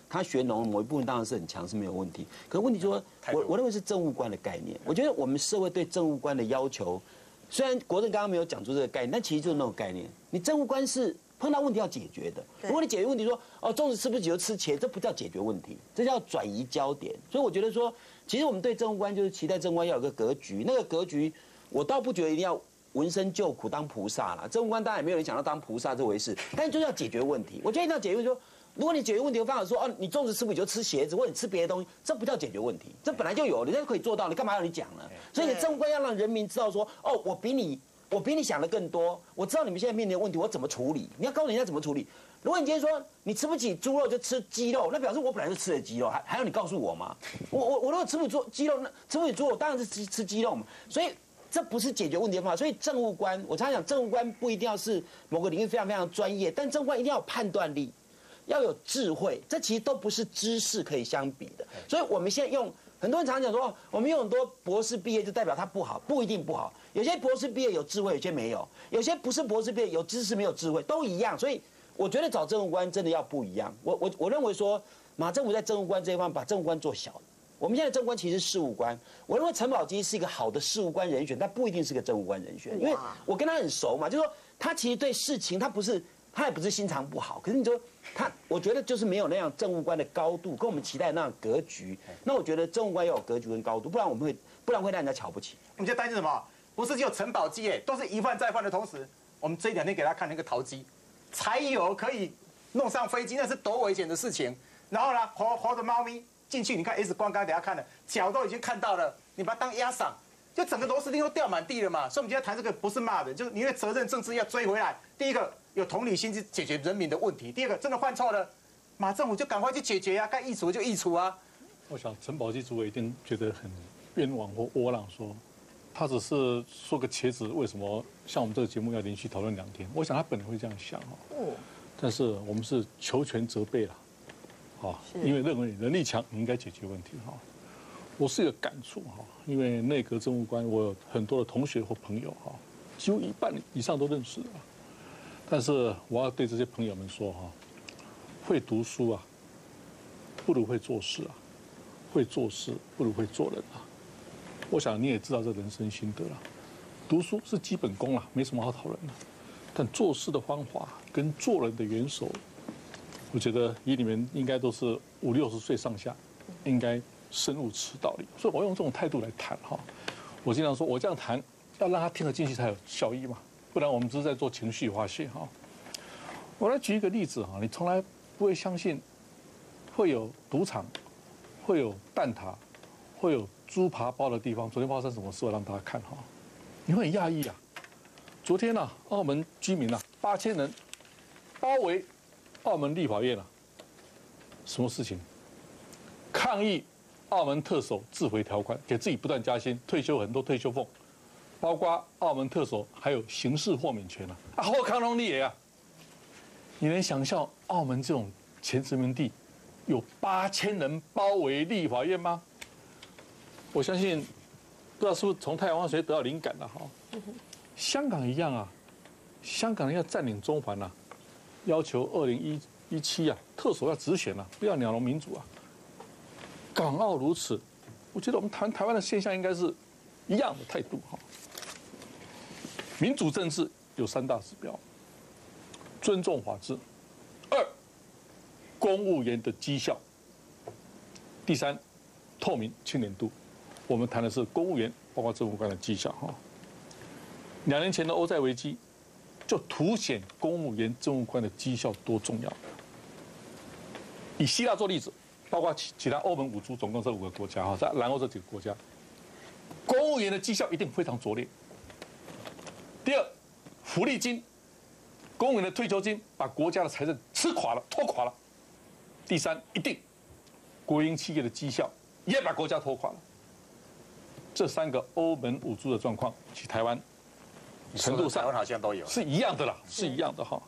他学农某一部分当然是很强是没有问题，可问题说，我我认为是政务官的概念。我觉得我们社会对政务官的要求，虽然国政刚刚没有讲出这个概念，但其实就是那种概念。你政务官是碰到问题要解决的。如果你解决问题说哦，粽子吃不起就吃茄，这不叫解决问题，这叫转移焦点。所以我觉得说，其实我们对政务官就是期待政务官要有个格局，那个格局我倒不觉得一定要闻声救苦当菩萨啦。政务官当然也没有人想要当菩萨这回事，但是就是要解决问题。我觉得一定要解决问题说。如果你解决问题的方法说哦，你粽子吃不起就吃茄子，或者你吃别的东西，这不叫解决问题，这本来就有，人家可以做到，你干嘛要你讲呢？所以你政务官要让人民知道说，哦，我比你，我比你想的更多，我知道你们现在面临的问题，我怎么处理？你要告诉人家怎么处理。如果你今天说你吃不起猪肉就吃鸡肉，那表示我本来就吃了鸡肉，还还要你告诉我吗？我我我如果吃不起鸡肉，那吃不起猪肉，当然是吃吃鸡肉嘛。所以这不是解决问题的方法。所以政务官，我常常讲，政务官不一定要是某个领域非常非常专业，但政务官一定要有判断力。要有智慧，这其实都不是知识可以相比的。所以我们现在用很多人常常讲说，我们有很多博士毕业就代表他不好，不一定不好。有些博士毕业有智慧，有些没有；有些不是博士毕业有知识没有智慧，都一样。所以我觉得找政务官真的要不一样。我我我认为说，马政府在政务官这一方面把政务官做小了。我们现在政务官其实是事务官，我认为陈宝基是一个好的事务官人选，但不一定是个政务官人选，因为我跟他很熟嘛，就是说他其实对事情他不是。他也不是心肠不好，可是你说他，我觉得就是没有那样政务官的高度，跟我们期待那样格局。那我觉得政务官要有格局跟高度，不然我们会，不然会让人家瞧不起。 我们就担心什么？不是只有陈宝基哎，都是一犯再犯的同时，我们这两天给他看那个桃机，才有可以弄上飞机，那是多危险的事情。然后呢，活活的猫咪进去，你看 X 光刚等下看了，脚都已经看到了，你把它当鸭嗓。就整个螺丝钉都掉满地了嘛，所以我们今天谈这个不是骂人，就是你的责任政治要追回来。第一个有同理心去解决人民的问题，第二个真的犯错了，马政府就赶快去解决啊，该移除就移除啊。 我想陈宝基主委一定觉得很冤枉或窝囊，说他只是说个茄子，为什么像我们这个节目要连续讨论两天？我想他本来会这样想哈，但是我们是求全责备了，好，因为认为人力强，你应该解决问题哈。我是有感触哈，因为内阁政务官，我有很多的同学或朋友哈，几乎一半以上都认识啊。但是我要对这些朋友们说哈，会读书啊，不如会做事啊；会做事不如会做人啊。我想你也知道这人生心得了。读书是基本功啦，没什么好讨论的。但做事的方法跟做人的元首，我觉得以你们应该都是五六十岁上下，应该深入此道理。所以我用这种态度来谈哈。我经常说，我这样谈要让他听得进去才有效益嘛，不然我们只是在做情绪发泄哈。我来举一个例子哈，你从来不会相信会有赌场，会有蛋挞，会有猪扒包的地方。昨天发生什么事，我让大家看哈，你会很讶异啊。昨天呢、啊，澳门居民啊，八千人包围澳门立法院啊，什么事情？抗议澳门特首自毁条款，给自己不断加薪，退休很多退休俸，包括澳门特首还有刑事豁免权啊，啊，好康龙立啊！你能想象澳门这种前殖民地有八千人包围立法院吗？我相信，不知道是不是从太阳花学得到灵感了哈。香港一样啊，香港人要占领中环啊，要求二零一一七啊，特首要直选啊，不要鸟笼民主啊。港澳如此，我觉得我们台台湾的现象应该是一样的态度哈。民主政治有三大指标：尊重法治；二，公务员的绩效；第三，透明清廉度。我们谈的是公务员，包括政务官的绩效哈。两年前的欧债危机，就凸显公务员、政务官的绩效多重要。以希腊做例子，包括其其他欧盟五族，总共这五个国家哈，在南欧这几个国家，公务员的绩效一定非常拙劣。第二，福利金，公务员的退休金把国家的财政吃垮了、拖垮了。第三，一定国营企业的绩效也把国家拖垮了。这三个欧盟五族的状况，其台湾程度上好像都有是一样的啦，是一样的哈。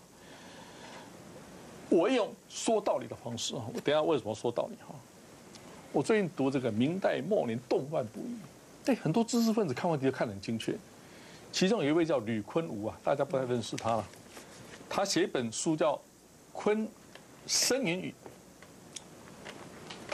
我用说道理的方式哈，我等一下为什么说道理哈？我最近读这个明代末年动乱不已，哎，很多知识分子看问题都看得很精确。其中有一位叫吕坤吾啊，大家不太认识他了。他写一本书叫《坤声云语》，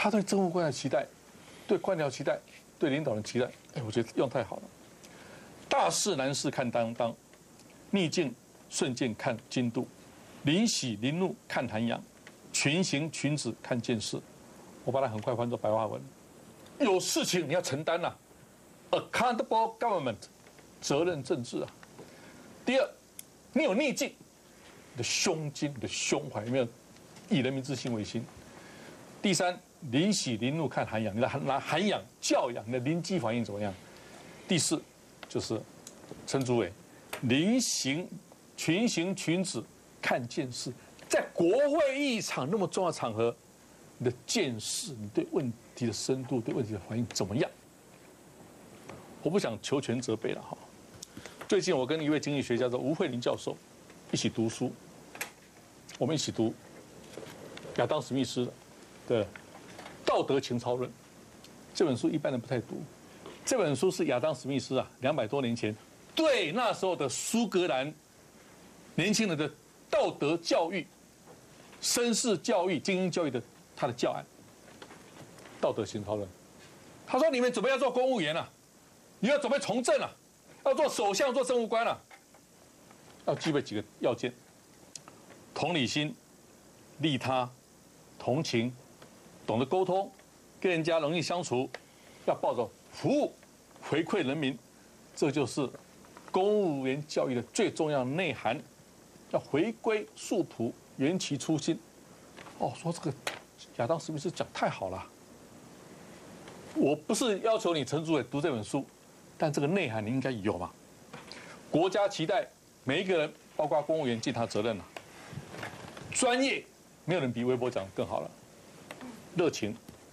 他对政务官的期待，对官僚期待，对领导人期待，哎，我觉得用太好了。大事难事看担当，逆境顺境看经度，临喜临怒看涵养，群行群止看见识。我把它很快翻作白话文：有事情你要承担呐、啊、，accountable government， 责任政治啊。第二，你有逆境，你的胸襟、你的胸怀有没有以人民之心为心？第三，临喜临怒看涵养，你的拿涵养教养，你的临机反应怎么样？第四，就是陈主委，临行群行群止看见识，在国会议场那么重要的场合，你的见识，你对问题的深度，对问题的反应怎么样？我不想求全责备了哈。最近我跟一位经济学家叫吴慧玲教授一起读书，我们一起读亚当·史密斯的《道德情操论》这本书，一般人不太读。这本书是亚当·史密斯啊，两百多年前对那时候的苏格兰年轻人的道德教育、绅士教育、精英教育的他的教案，《道德情操论》。他说：“你们准备要做公务员啊，你要准备从政啊，要做首相、做政务官啊，要具备几个要件：同理心、利他、同情，懂得沟通，跟人家容易相处，要抱着服务、回馈人民，这就是公务员教育的最重要的内涵。要回归素朴，缘其初心。”哦，说这个亚当·史密斯讲太好了。我不是要求你陈主委读这本书，但这个内涵你应该有嘛？国家期待每一个人，包括公务员，尽他责任了。专业，没有人比微博讲得更好了。热情、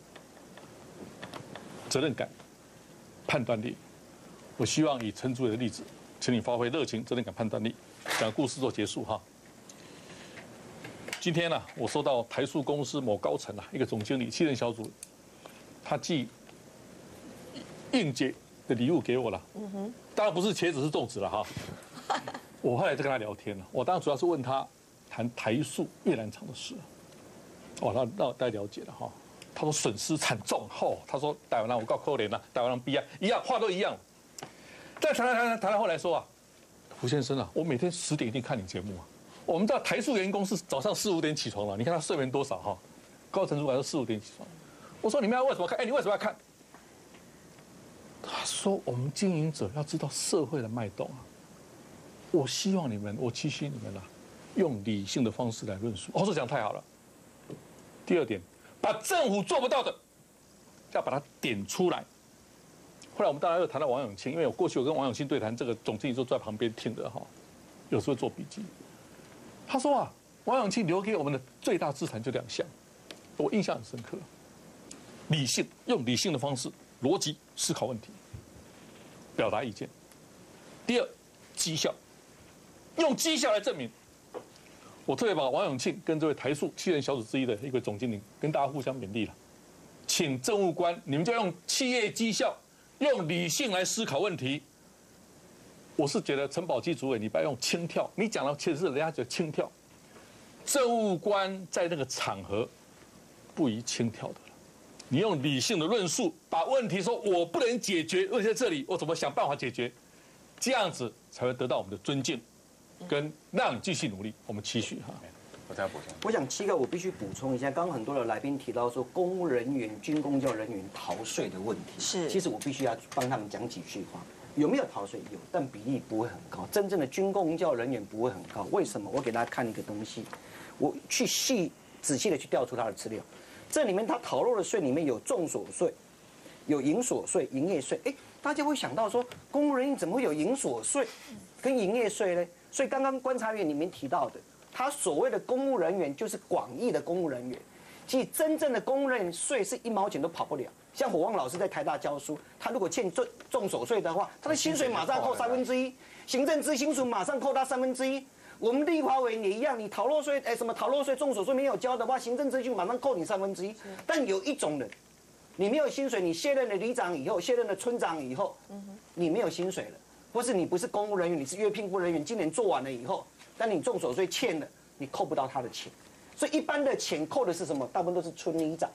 责任感、判断力。我希望以陈主委的例子，请你发挥热情、责任感、判断力，讲故事做结束哈。今天呢、啊，我收到台塑公司某高层啊，一个总经理，七人小组，他寄应节的礼物给我了。嗯哼，当然不是茄子，是粽子了哈。我后来就跟他聊天了，我当然主要是问他谈台塑越南厂的事。哦，那那我大概了解了哈。他说损失惨重，吼、哦，他说台湾人我告可怜了，台湾人逼啊，一样话都一样。再谈谈谈谈到后来说啊，胡先生啊，我每天十点一定看你节目啊。我们知道台塑员工是早上四五点起床了，你看他睡眠多少哈？高层主管说四五点起床。我说你们要为什么看？哎，你为什么要看？他说我们经营者要知道社会的脉动啊。我希望你们，我期许你们啊，用理性的方式来论述。我说讲太好了。第二点，把政府做不到的，要把它点出来。后来我们当然又谈到王永庆，因为我过去我跟王永庆对谈，这个总经理就坐在旁边听着哈，有时候做笔记。他说啊，王永庆留给我们的最大资产就两项，我印象很深刻。理性，用理性的方式、逻辑思考问题，表达意见。第二，绩效，用绩效来证明。我特别把王永庆跟这位台塑七人小组之一的一位总经理跟大家互相勉励了，请政务官你们就用企业绩效，用理性来思考问题。我是觉得陈宝基主委，你不要用轻跳，你讲的其实是人家觉得轻跳。政务官在那个场合不宜轻跳的了，你用理性的论述，把问题说我不能解决，问题在这里，我怎么想办法解决，这样子才会得到我们的尊敬，跟让你继续努力，我们期许哈。 我再补充， 我想七个我必须补充一下，刚刚很多的来宾提到说公务人员、军公教人员逃税的问题， 是， 其实我必须要帮他们讲几句话。有没有逃税？有，但比例不会很高。真正的军公教人员不会很高，为什么？我给大家看一个东西，我去细仔细的去调出他的资料，这里面他逃漏的税里面有重所税、有营所税、营业税。哎，大家会想到说，公务人员怎么会有营所税跟营业税呢？所以刚刚观察员里面提到的，他所谓的公务人员就是广义的公务人员。其实真正的公务人员税是一毛钱都跑不了。像火旺老师在台大教书，他如果欠重重手税的话，他的薪水马上扣三分之一，行政执行署马上扣他三分之一。我们立法委员也一样，你逃漏税，哎，什么逃漏税、重手税没有交的话，行政执行署马上扣你三分之一。但有一种人，你没有薪水，你卸任了里长以后，卸任了村长以后，你没有薪水了，或是你不是公务人员，你是约聘雇人员，今年做完了以后，但你重手税欠了，你扣不到他的钱。所以一般的钱扣的是什么？大部分都是村里长，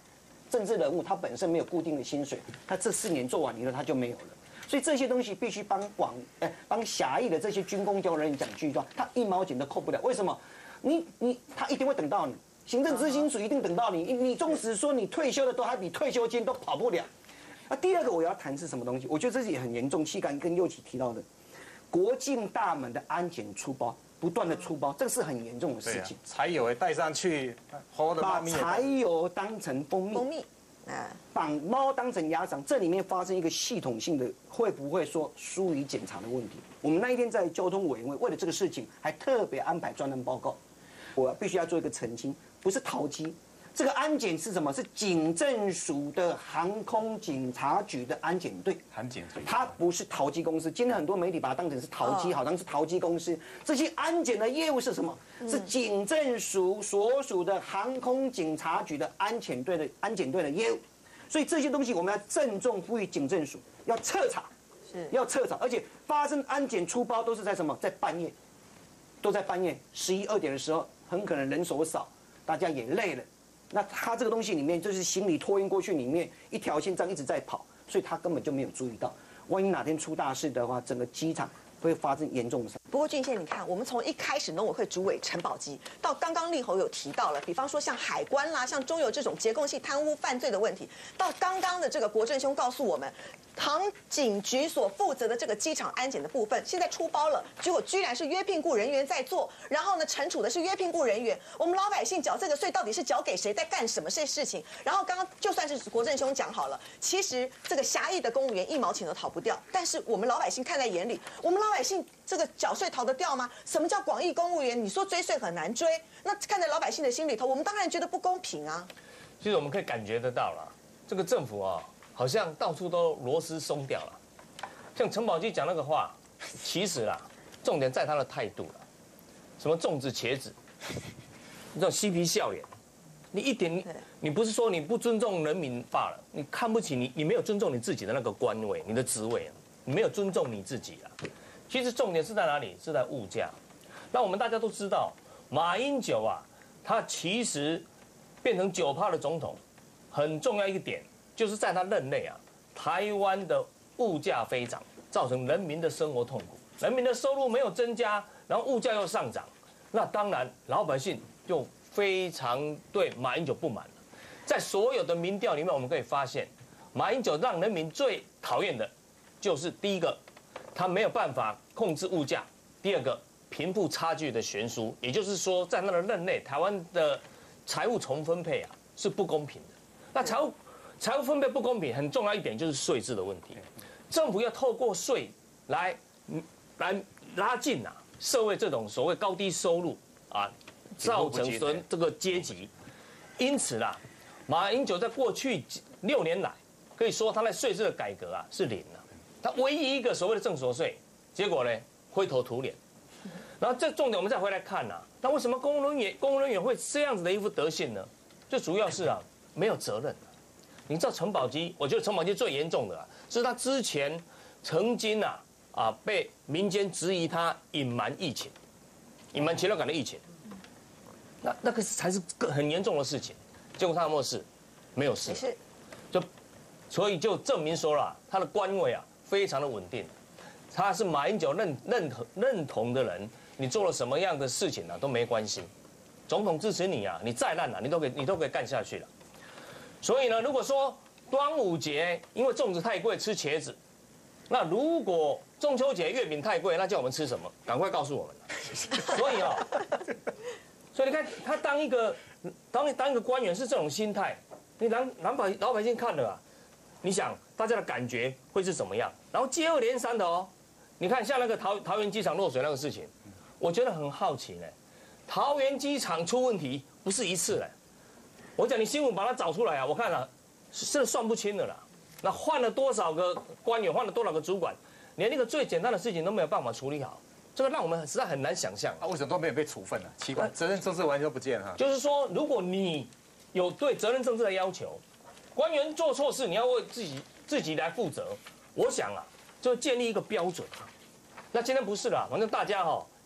政治人物他本身没有固定的薪水，他这四年做完以后他就没有了。所以这些东西必须帮广哎帮狭义的这些军公教人员讲句话，他一毛钱都扣不了。为什么？你你他一定会等到你，行政执行署一定等到你。你你纵使说你退休的都还比退休金都跑不了。那第二个我要谈是什么东西？我觉得这是也很严重。气感跟右起提到的，国境大门的安检出包，不断的出包，这个是很严重的事情。 啊、柴油也带上去， 把柴油当成蜂蜜。 蜂蜜。 把猫当成鸭掌，这里面发生一个系统性的，会不会说疏于检查的问题？我们那一天在交通委员会为了这个事情，还特别安排专栏报告。我必须要做一个澄清，不是淘机，这个安检是什么？是警政署的航空警察局的安检队。 安检队， 它不是淘机公司。今天很多媒体把它当成是淘机，好像是淘机公司。这些安检的业务是什么？是警政署所属的航空警察局的安检队的安检队的业务。所以这些东西我们要郑重呼吁警政署要彻查，是要彻查，而且发生安检出包都是在什么？在半夜，都在半夜十一二点的时候，很可能人手少，大家也累了。那他这个东西里面就是行李托运过去，里面一条线这样一直在跑，所以他根本就没有注意到。万一哪天出大事的话，整个机场会发生严重的伤。 不过俊宪，你看，我们从一开始农委会主委陈宝基到刚刚立侯有提到了，比方说像海关啦、像中油这种结构性贪污犯罪的问题，到刚刚的这个国政兄告诉我们，航警局所负责的这个机场安检的部分，现在出包了，结果居然是约聘雇人员在做，然后呢，惩处的是约聘雇人员，我们老百姓缴这个税到底是缴给谁，在干什么事事情？然后刚刚就算是国政兄讲好了，其实这个狭义的公务员一毛钱都逃不掉，但是我们老百姓看在眼里，我们老百姓这个缴税逃得掉吗？什么叫广义公务员？你说追税很难追，那看在老百姓的心里头，我们当然觉得不公平啊。 其实我们可以感觉得到了，这个政府啊，好像到处都螺丝松掉了。像陈宝基讲那个话，其实啦，重点在他的态度了。什么粽子茄子，这种嬉皮笑脸，你一点，你不是说你不尊重人民罢了，你看不起你，你没有尊重你自己的那个官位，你的职位，你没有尊重你自己啊。其实重点是在哪里？是在物价。那我们大家都知道，马英九啊，他其实变成九趴的总统，很重要一个点，就是在他任内啊，台湾的物价飞涨，造成人民的生活痛苦，人民的收入没有增加，然后物价又上涨，那当然老百姓就非常对马英九不满了。在所有的民调里面，我们可以发现，马英九让人民最讨厌的，就是第一个，他没有办法控制物价；第二个，贫富差距的悬殊，也就是说，在他的任内，台湾的财务重分配啊是不公平的。那财务财务分配不公平，很重要一点就是税制的问题。政府要透过税来来拉近啊社会这种所谓高低收入啊，造成这个阶级。因此啦，马英九在过去六年来，可以说他在税制的改革啊是零了。他唯一一个所谓的正所税，结果呢灰头土脸。然后这重点我们再回来看呐、啊，那为什么公务人员公务人员会这样子的一副德性呢？最主要是啊没有责任、啊。你知道陈宝基，我觉得陈宝基最严重的啊，是他之前曾经啊啊被民间质疑他隐瞒疫情，隐瞒禽流感的疫情，那那个才是更很严重的事情。结果他有没有事？没有事， 是， 就所以就证明说了，他的官位啊非常的稳定，他是马英九认认同认同的人。你做了什么样的事情呢、啊、都没关系，总统支持你啊，你再烂啊，你都可以你都可以干下去了。所以呢，如果说端午节因为粽子太贵吃茄子，那如果中秋节月饼太贵，那叫我们吃什么？赶快告诉我们。所以啊、哦，所以你看他当一个当当一个官员是这种心态，你老老百老百姓看了啊，你想大家的感觉会是怎么样？然后接二连三的哦，你看像那个桃桃园机场漏水那个事情。我觉得很好奇呢，桃园机场出问题不是一次嘞，我讲你新闻把它找出来啊，我看啊，是算不清的啦。那换了多少个官员，换了多少个主管，连那个最简单的事情都没有办法处理好，这个让我们实在很难想象。 啊，为什么都没有被处分呢？奇怪，责任政治完全不见哈。 就是说，如果你有对责任政治的要求，官员做错事你要为自己自己来负责，我想啊，就建立一个标准。那今天不是啦，反正大家哈、哦。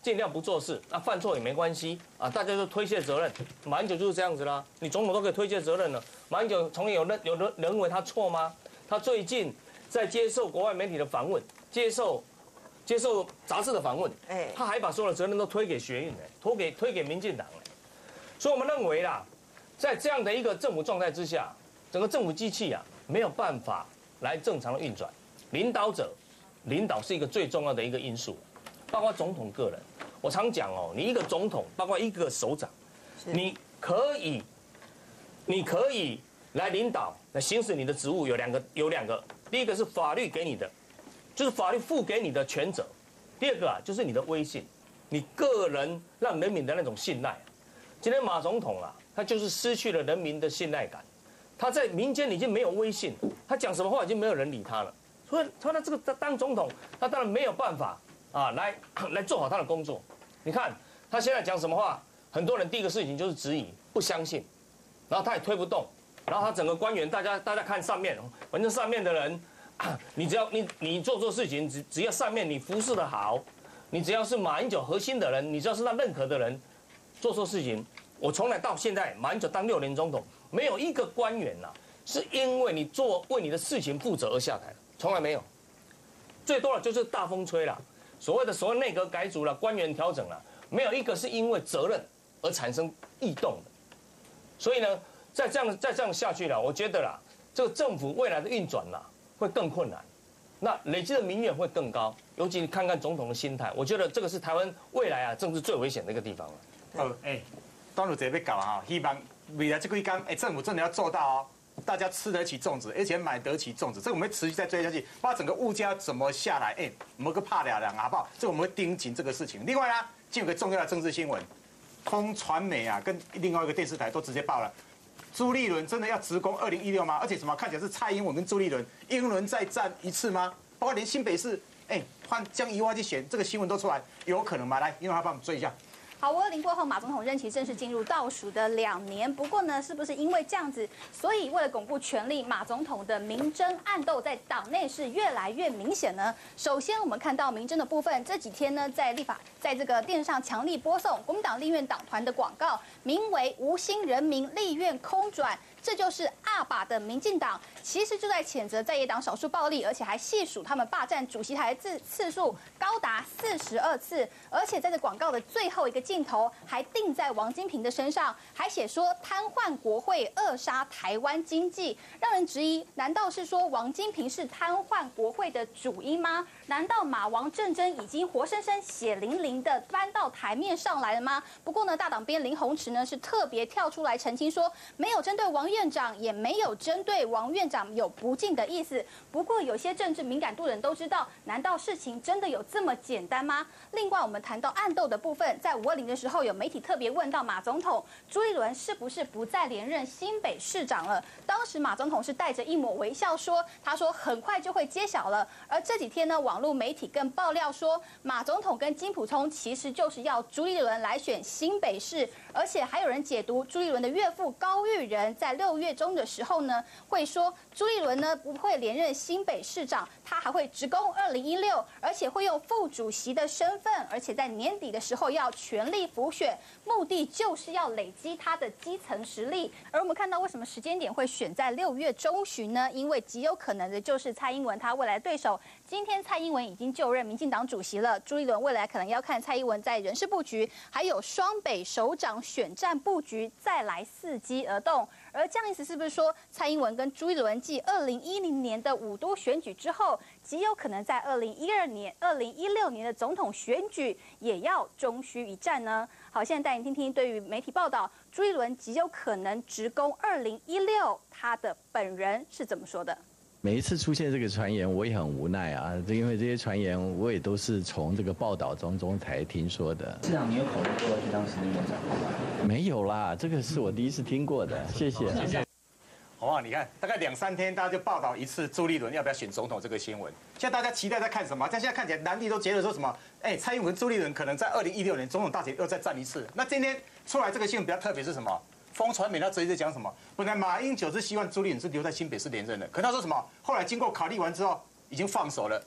尽量不做事，那犯错也没关系啊，大家就推卸责任。马英九就是这样子啦，你总统都可以推卸责任了。马英九从有人有人认为他错吗？他最近在接受国外媒体的访问，接受接受杂志的访问，哎，他还把所有的责任都推给学运哎，推给推给民进党哎，所以我们认为啦，在这样的一个政府状态之下，整个政府机器啊没有办法来正常的运转，领导者。领导是一个最重要的一个因素，包括总统个人。我常讲哦，你一个总统，包括一个首长，你可以，你可以来领导、来行使你的职务有两个，有两个。第一个是法律给你的，就是法律赋给你的权责；第二个啊，就是你的威信，你个人让人民的那种信赖。今天马总统啊，他就是失去了人民的信赖感，他在民间已经没有威信，他讲什么话已经没有人理他了。所以，他这个当总统，他当然没有办法啊，来来做好他的工作。你看他现在讲什么话，很多人第一个事情就是质疑、不相信，然后他也推不动，然后他整个官员，大家大家看上面，反正上面的人，你只要你你做错事情，只只要上面你服侍的好，你只要是马英九核心的人，你只要是他认可的人，做错事情，我从来到现在马英九当六年总统，没有一个官员呐、啊，是因为你做为你的事情负责而下台的。从来没有，最多的就是大风吹了，所谓的所谓内阁改组了、官员调整了，没有一个是因为责任而产生异动的。所以呢，再这样再这样下去了，我觉得啦，这个政府未来的运转啦会更困难，那累积的民怨会更高。尤其你看看总统的心态，我觉得这个是台湾未来啊政治最危险的一个地方了。 哦，哎，端午节要到啊，希望未来这几天，哎，政府真的要做到哦。大家吃得起粽子，而且买得起粽子，这我们会持续再追下去，把整个物价怎么下来，哎，我们个怕俩人好不好？这我们会盯紧这个事情。另外呢，今有个重要的政治新闻，风传媒啊，跟另外一个电视台都直接报了，朱立伦真的要直攻二零一六吗？而且什么看起来是蔡英文跟朱立伦英伦再战一次吗？包括连新北市，哎，换江宜桦去选，这个新闻都出来，有可能吗？来，因为他帮我们追一下。 好，五二零过后，马总统任期正式进入倒数的两年。不过呢，是不是因为这样子，所以为了巩固权力，马总统的明争暗斗在党内是越来越明显呢？首先，我们看到明争的部分，这几天呢，在立法在这个电视上强力播送国民党立院党团的广告，名为“无心人民立院空转”。这就是阿爸的民进党，其实就在谴责在野党少数暴力，而且还细数他们霸占主席台次次数高达四十二次，而且在这广告的最后一个镜头还定在王金平的身上，还写说瘫痪国会、扼杀台湾经济，让人质疑：难道是说王金平是瘫痪国会的主因吗？难道马王政争已经活生生、血淋淋的搬到台面上来了吗？不过呢，大党编林鸿池呢是特别跳出来澄清说，没有针对王院长，也没有针对王院长有不敬的意思。不过有些政治敏感度的人都知道，难道事情真的有这么简单吗？另外，我们谈到暗斗的部分，在五二零的时候，有媒体特别问到马总统朱立伦是不是不再连任新北市长了？当时马总统是带着一抹微笑说，他说很快就会揭晓了。而这几天呢，网络媒体更爆料说，马总统跟金溥聪其实就是要朱立伦来选新北市，而且还有人解读朱立伦的岳父高育仁在六月中的时候呢，会说朱立伦呢不会连任新北市长，他还会直攻二零一六，而且会用副主席的身份，而且在年底的时候要全力辅选，目的就是要累积他的基层实力。而我们看到为什么时间点会选在六月中旬呢？因为极有可能的就是蔡英文他未来对手。今天蔡英文已经就任民进党主席了，朱立伦未来可能要看蔡英文在人事布局，还有双北首长选战布局，再来伺机而动。而这样意思是不是说，蔡英文跟朱立伦继二零一零年的五都选举之后，极有可能在二零一二年、二零一六年的总统选举也要终须一战呢？好，现在带你听听对于媒体报道，朱立伦极有可能直攻二零一六，他的本人是怎么说的？ 每一次出现这个传言，我也很无奈啊，因为这些传言我也都是从这个报道当中才听说的。 市长，你有考虑过去当时的院长吗？ 没有啦，这个是我第一次听过的。谢谢。谢谢。 好不好？你看，大概两三天，大家就报道一次朱立伦要不要选总统这个新闻。现在大家期待在看什么？但现在看起来，蓝绿都觉得说什么？哎，蔡英文、朱立伦可能在二零一六年总统大选又再战一次。那今天出来这个新闻比较特别是什么？风传媒他直接在讲什么？本来马英九是希望朱立伦是留在新北市连任的，可他说什么？后来经过考虑完之后，已经放手了，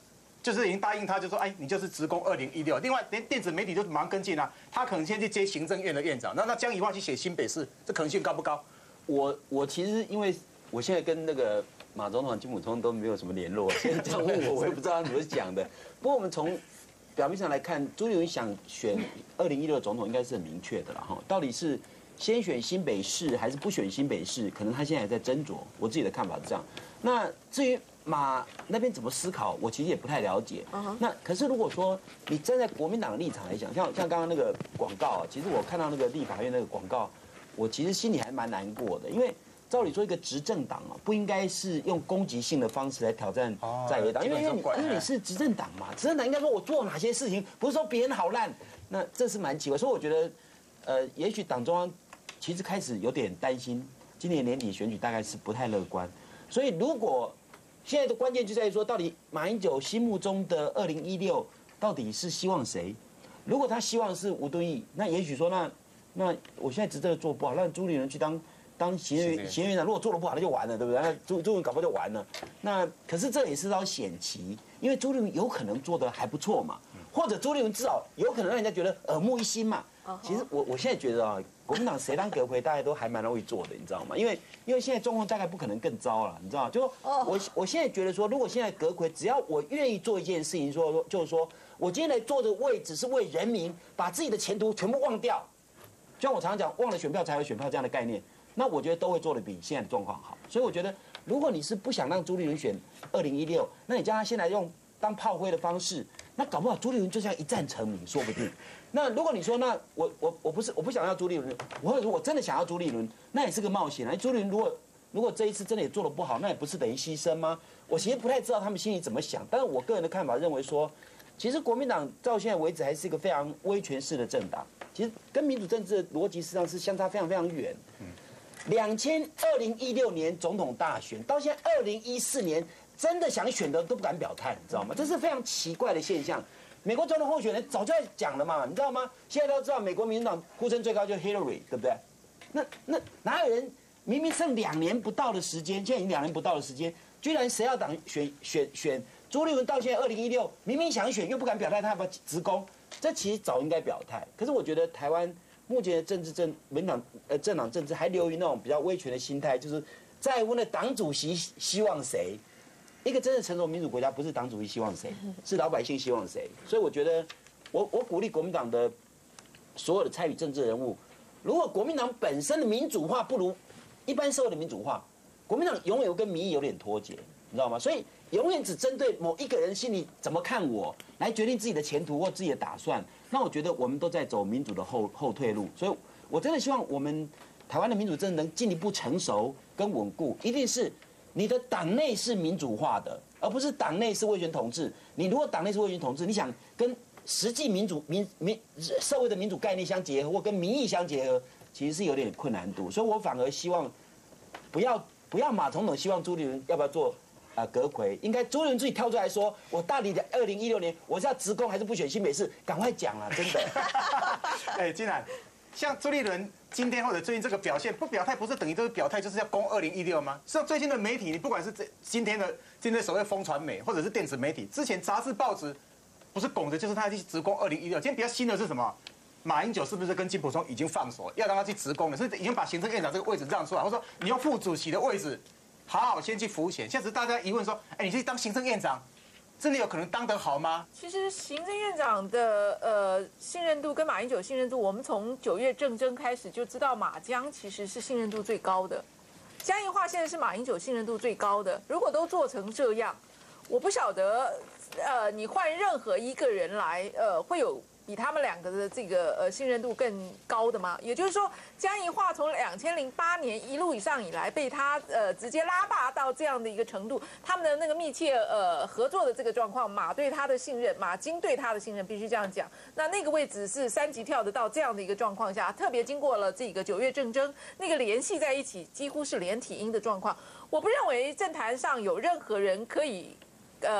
就是已经答应他，就说哎，你就是职工二零一六。另外，连电子媒体就马上跟进啊，他可能先去接行政院的院长，那那江宜桦去写新北市，这可能性高不高？ 我我其实因为我现在跟那个马总统、金溥聪都没有什么联络，现在这样问我，我也不知道他怎么讲的。不过我们从表面上来看，朱立伦想选二零一六总统应该是很明确的了哈。到底是先选新北市还是不选新北市，可能他现在还在斟酌。我自己的看法是这样。那至于马那边怎么思考，我其实也不太了解。那可是如果说你站在国民党的立场来讲，像像刚刚那个广告啊，其实我看到那个立法院那个广告，我其实心里还蛮难过的，因为照理说一个执政党啊，不应该是用攻击性的方式来挑战在野党，因为因为你因为你是执政党嘛，执政党应该说我做哪些事情，不是说别人好烂，那这是蛮奇怪。所以我觉得，呃，也许党中央其实开始有点担心，今年年底选举大概是不太乐观。所以如果现在的关键就在于说，到底马英九心目中的二零一六到底是希望谁？如果他希望是吴敦义，那也许说那那我现在执政做不好，让朱立伦去当。当行政行政院长，如果做得不好，那就完了，对不对？那朱朱立伦搞不好就完了。那可是这也是招险棋，因为朱立伦有可能做得还不错嘛，或者朱立伦至少有可能让人家觉得耳目一新嘛。其实我我现在觉得啊，国民党谁当阁揆，大家都还蛮容易做的，你知道吗？因为因为现在状况大概不可能更糟了，你知道吗？就我我现在觉得说，如果现在阁揆只要我愿意做一件事情，说说就是说我今天来做的位置是为人民，把自己的前途全部忘掉，就像我常常讲，忘了选票才有选票这样的概念。那我觉得都会做得比现在的状况好，所以我觉得，如果你是不想让朱立伦选二零一六，那你叫他先来用当炮灰的方式，那搞不好朱立伦就这样一战成名，说不定。那如果你说，那我我我不是我不想要朱立伦，或者说我真的想要朱立伦，那也是个冒险啊。朱立伦如果如果这一次真的也做得不好，那也不是等于牺牲吗？我其实不太知道他们心里怎么想，但是我个人的看法认为说，其实国民党到现在为止还是一个非常威权式的政党，其实跟民主政治的逻辑实际上是相差非常非常远。两千二零一六年总统大选到现在二零一四年，真的想选的都不敢表态，你知道吗？这是非常奇怪的现象。美国总统候选人早就在讲了嘛，你知道吗？现在都知道美国民主党呼声最高就是 Hillary， 对不对？那那哪有人明明剩两年不到的时间，现在已经两年不到的时间，居然谁要党选选选朱立伦到现在二零一六，明明想选又不敢表态，他要不要职工？这其实早应该表态。可是我觉得台湾目前的政治政民党呃政党政治还流于那种比较威权的心态，就是在问的党主席希望谁？一个真正成熟民主国家，不是党主席希望谁，是老百姓希望谁。所以我觉得，我我鼓励国民党的所有的参与政治人物，如果国民党本身的民主化不如一般社会的民主化，国民党永远跟民意有点脱节，你知道吗？所以永远只针对某一个人心里怎么看我，来决定自己的前途或自己的打算。那我觉得我们都在走民主的后后退路，所以我真的希望我们台湾的民主政治能进一步成熟跟稳固，一定是你的党内是民主化的，而不是党内是威权统治。你如果党内是威权统治，你想跟实际民主民民社会的民主概念相结合，或跟民意相结合，其实是有点困难度。所以我反而希望不要不要马总统希望朱立伦要不要做啊、呃、阁揆，应该朱立伦自己跳出来说，我到底二零一六年我是要职工还是不选新北市？赶快讲啊，真的。 哎，金兰，像朱立伦今天或者最近这个表现，不表态不是等于就是表态，就是要攻二零一六吗？像最近的媒体，你不管是这今天的今天的所谓风传媒或者是电子媒体，之前杂志报纸不是拱的就是他去直攻二零一六。今天比较新的是什么？马英九是不是跟金溥聪已经放手，要让他去直攻了？是已经把行政院长这个位置让出来，或者说你用副主席的位置，好好先去浮选。现在大家疑问说，哎，你去当行政院长，真的有可能当得好吗？ 其实行政院长的呃信任度跟马英九信任度，我们从九月政争开始就知道马江其实是信任度最高的，江宜桦现在是马英九信任度最高的。如果都做成这样，我不晓得呃你换任何一个人来呃会有比他们两个的这个呃信任度更高的吗？也就是说，江宜桦从两千零八年一路以上以来被他呃直接拉拔到这样的一个程度，他们的那个密切呃合作的这个状况，马对他的信任，马经对他的信任，必须这样讲。那那个位置是三级跳得到这样的一个状况下，特别经过了这个九月政争，那个联系在一起，几乎是连体婴的状况。我不认为政坛上有任何人可以。呃，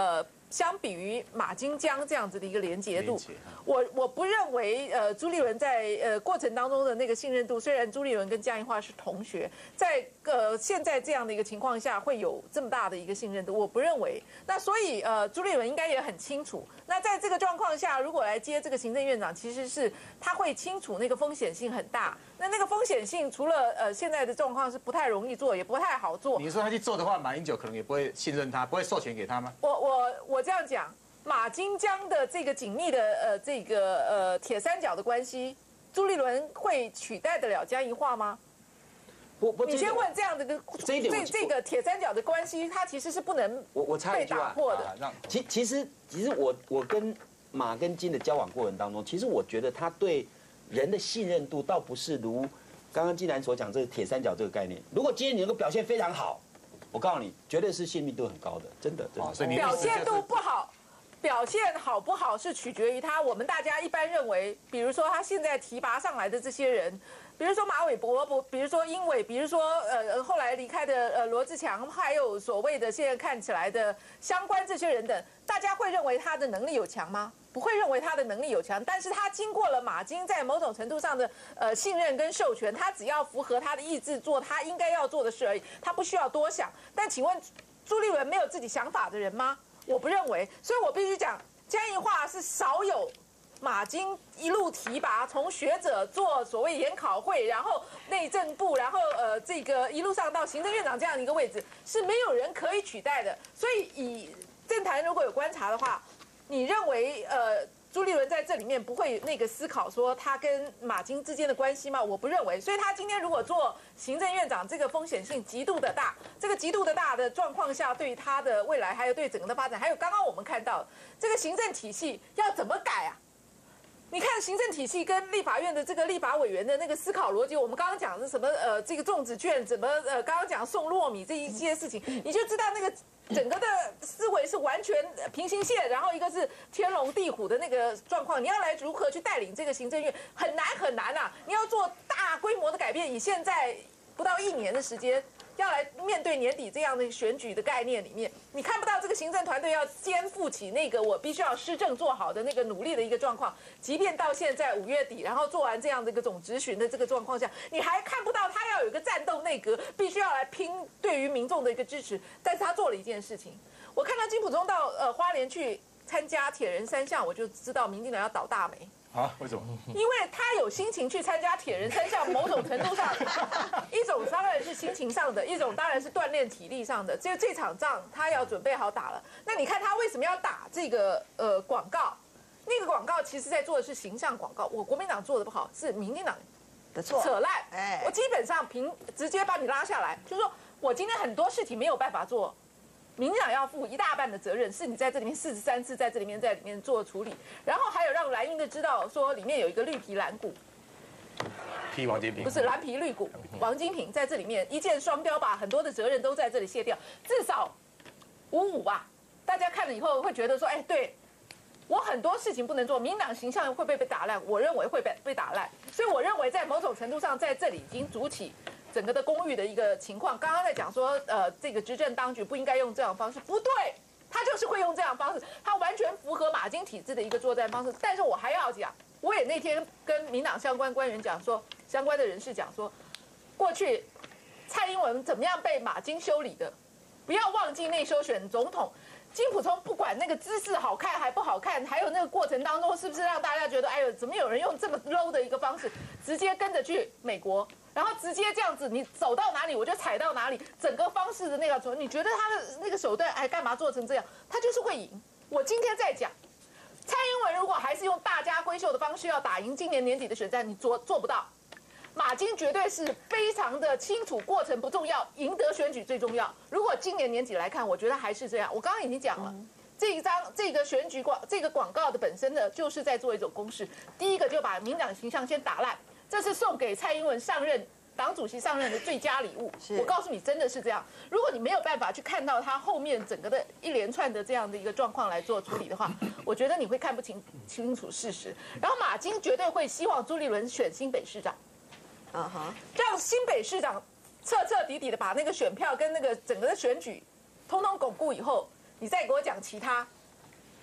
相比于马金江这样子的一个连结度，我我不认为呃朱立伦在呃过程当中的那个信任度，虽然朱立伦跟江宜桦是同学，在呃现在这样的一个情况下会有这么大的一个信任度，我不认为。那所以呃朱立伦应该也很清楚，那在这个状况下，如果来接这个行政院长，其实是他会清楚那个风险性很大。那那个风险性除了呃现在的状况是不太容易做，也不太好做。 你说他去做的话，马英九可能也不会信任他，不会授权给他吗？ 我我我这样讲。马金江的这个紧密的呃这个呃铁三角的关系，朱立伦会取代得了江宜桦吗？ 不不， 你先问这样的个这这这个铁三角的关系，它其实是不能我我插一句啊，其其实其实我我跟马跟金的交往过程当中，其实我觉得他对人的信任度倒不是如刚刚金兰所讲这个铁三角这个概念。如果今天你能够表现非常好，我告诉你，绝对是信任度很高的，真的真的。 所以你表现度不好。表现好不好是取决于他。我们大家一般认为，比如说他现在提拔上来的这些人，比如说马伟博，不，比如说英伟，比如说呃后来离开的呃罗志强，还有所谓的现在看起来的相关这些人等，大家会认为他的能力有强吗？不会认为他的能力有强，但是他经过了马金在某种程度上的呃信任跟授权，他只要符合他的意志做他应该要做的事而已，他不需要多想。但请问朱立伦没有自己想法的人吗？我不认为，所以我必须讲，江宜桦是少有马金一路提拔，从学者做所谓研考会，然后内政部，然后呃这个一路上到行政院长这样的一个位置，是没有人可以取代的。所以以政坛如果有观察的话，你认为呃朱立伦在这里面不会那个思考说他跟马金之间的关系吗？我不认为。所以他今天如果做行政院长，这个风险性极度的大，这个极度的大的状况下，对他的未来还有对整个的发展，还有刚刚我们看到这个行政体系要怎么改啊？你看行政体系跟立法院的这个立法委员的那个思考逻辑，我们刚刚讲的什么呃这个粽子券，怎么呃刚刚讲送糯米这一些事情，你就知道那个整个的思维是完全平行线，然后一个是天龙地虎的那个状况，你要来如何去带领这个行政院，很难很难啊！你要做大规模的改变，以现在不到一年的时间。要来面对年底这样的选举的概念里面，你看不到这个行政团队要肩负起那个我必须要施政做好的那个努力的一个状况。即便到现在五月底，然后做完这样的一个总质询的这个状况下，你还看不到他要有一个战斗内阁，必须要来拼对于民众的一个支持。但是他做了一件事情，我看到金溥聪到呃花莲去参加铁人三项，我就知道民进党要倒大霉。 啊？为什么？ 因为他有心情去参加铁人三项，某种程度上，一种当然是心情上的，一种当然是锻炼体力上的。就这场仗，他要准备好打了。那你看他为什么要打这个呃广告？那个广告其实在做的是形象广告。我国民党做的不好，是民进党的错， 扯烂。哎，我基本上凭直接把你拉下来，就是说我今天很多事情没有办法做。民进党要负一大半的责任，是你在这里面四十三次在这里面在里面做处理，然后还有让蓝营的知道说里面有一个绿皮蓝股， 批王金平不是蓝皮绿股，王金平在这里面一箭双雕，把很多的责任都在这里卸掉，至少五五吧。大家看了以后会觉得说，哎，对我很多事情不能做，民进党形象会不会被打烂？我认为会被被打烂，所以我认为在某种程度上，在这里已经筑起。整个的公寓的一个情况，刚刚在讲说，呃，这个执政当局不应该用这样的方式，不对，他就是会用这样的方式，他完全符合马金体制的一个作战方式。但是我还要讲，我也那天跟民党相关官员讲说，相关的人士讲说，过去蔡英文怎么样被马金修理的，不要忘记内修选总统。金溥聪不管那个姿势好看还不好看，还有那个过程当中是不是让大家觉得，哎呦，怎么有人用这么 low 的一个方式，直接跟着去美国，然后直接这样子，你走到哪里我就踩到哪里，整个方式的那个，你觉得他的那个手段，哎，干嘛做成这样？他就是会赢。我今天在讲，蔡英文如果还是用大家闺秀的方式要打赢今年年底的选战，你做做不到。马金绝对是非常的清楚，过程不重要，赢得选举最重要。如果今年年底来看，我觉得还是这样。我刚刚已经讲了，这一张这个选举广这个广告的本身呢，就是在做一种公式。第一个就把民党形象先打烂，这是送给蔡英文上任党主席上任的最佳礼物。我告诉你，真的是这样。如果你没有办法去看到他后面整个的一连串的这样的一个状况来做处理的话，我觉得你会看不清清楚事实。然后马金绝对会希望朱立伦选新北市长。啊哈，让新北市长彻彻底底的把那个选票跟那个整个的选举通通巩固以后，你再给我讲其他，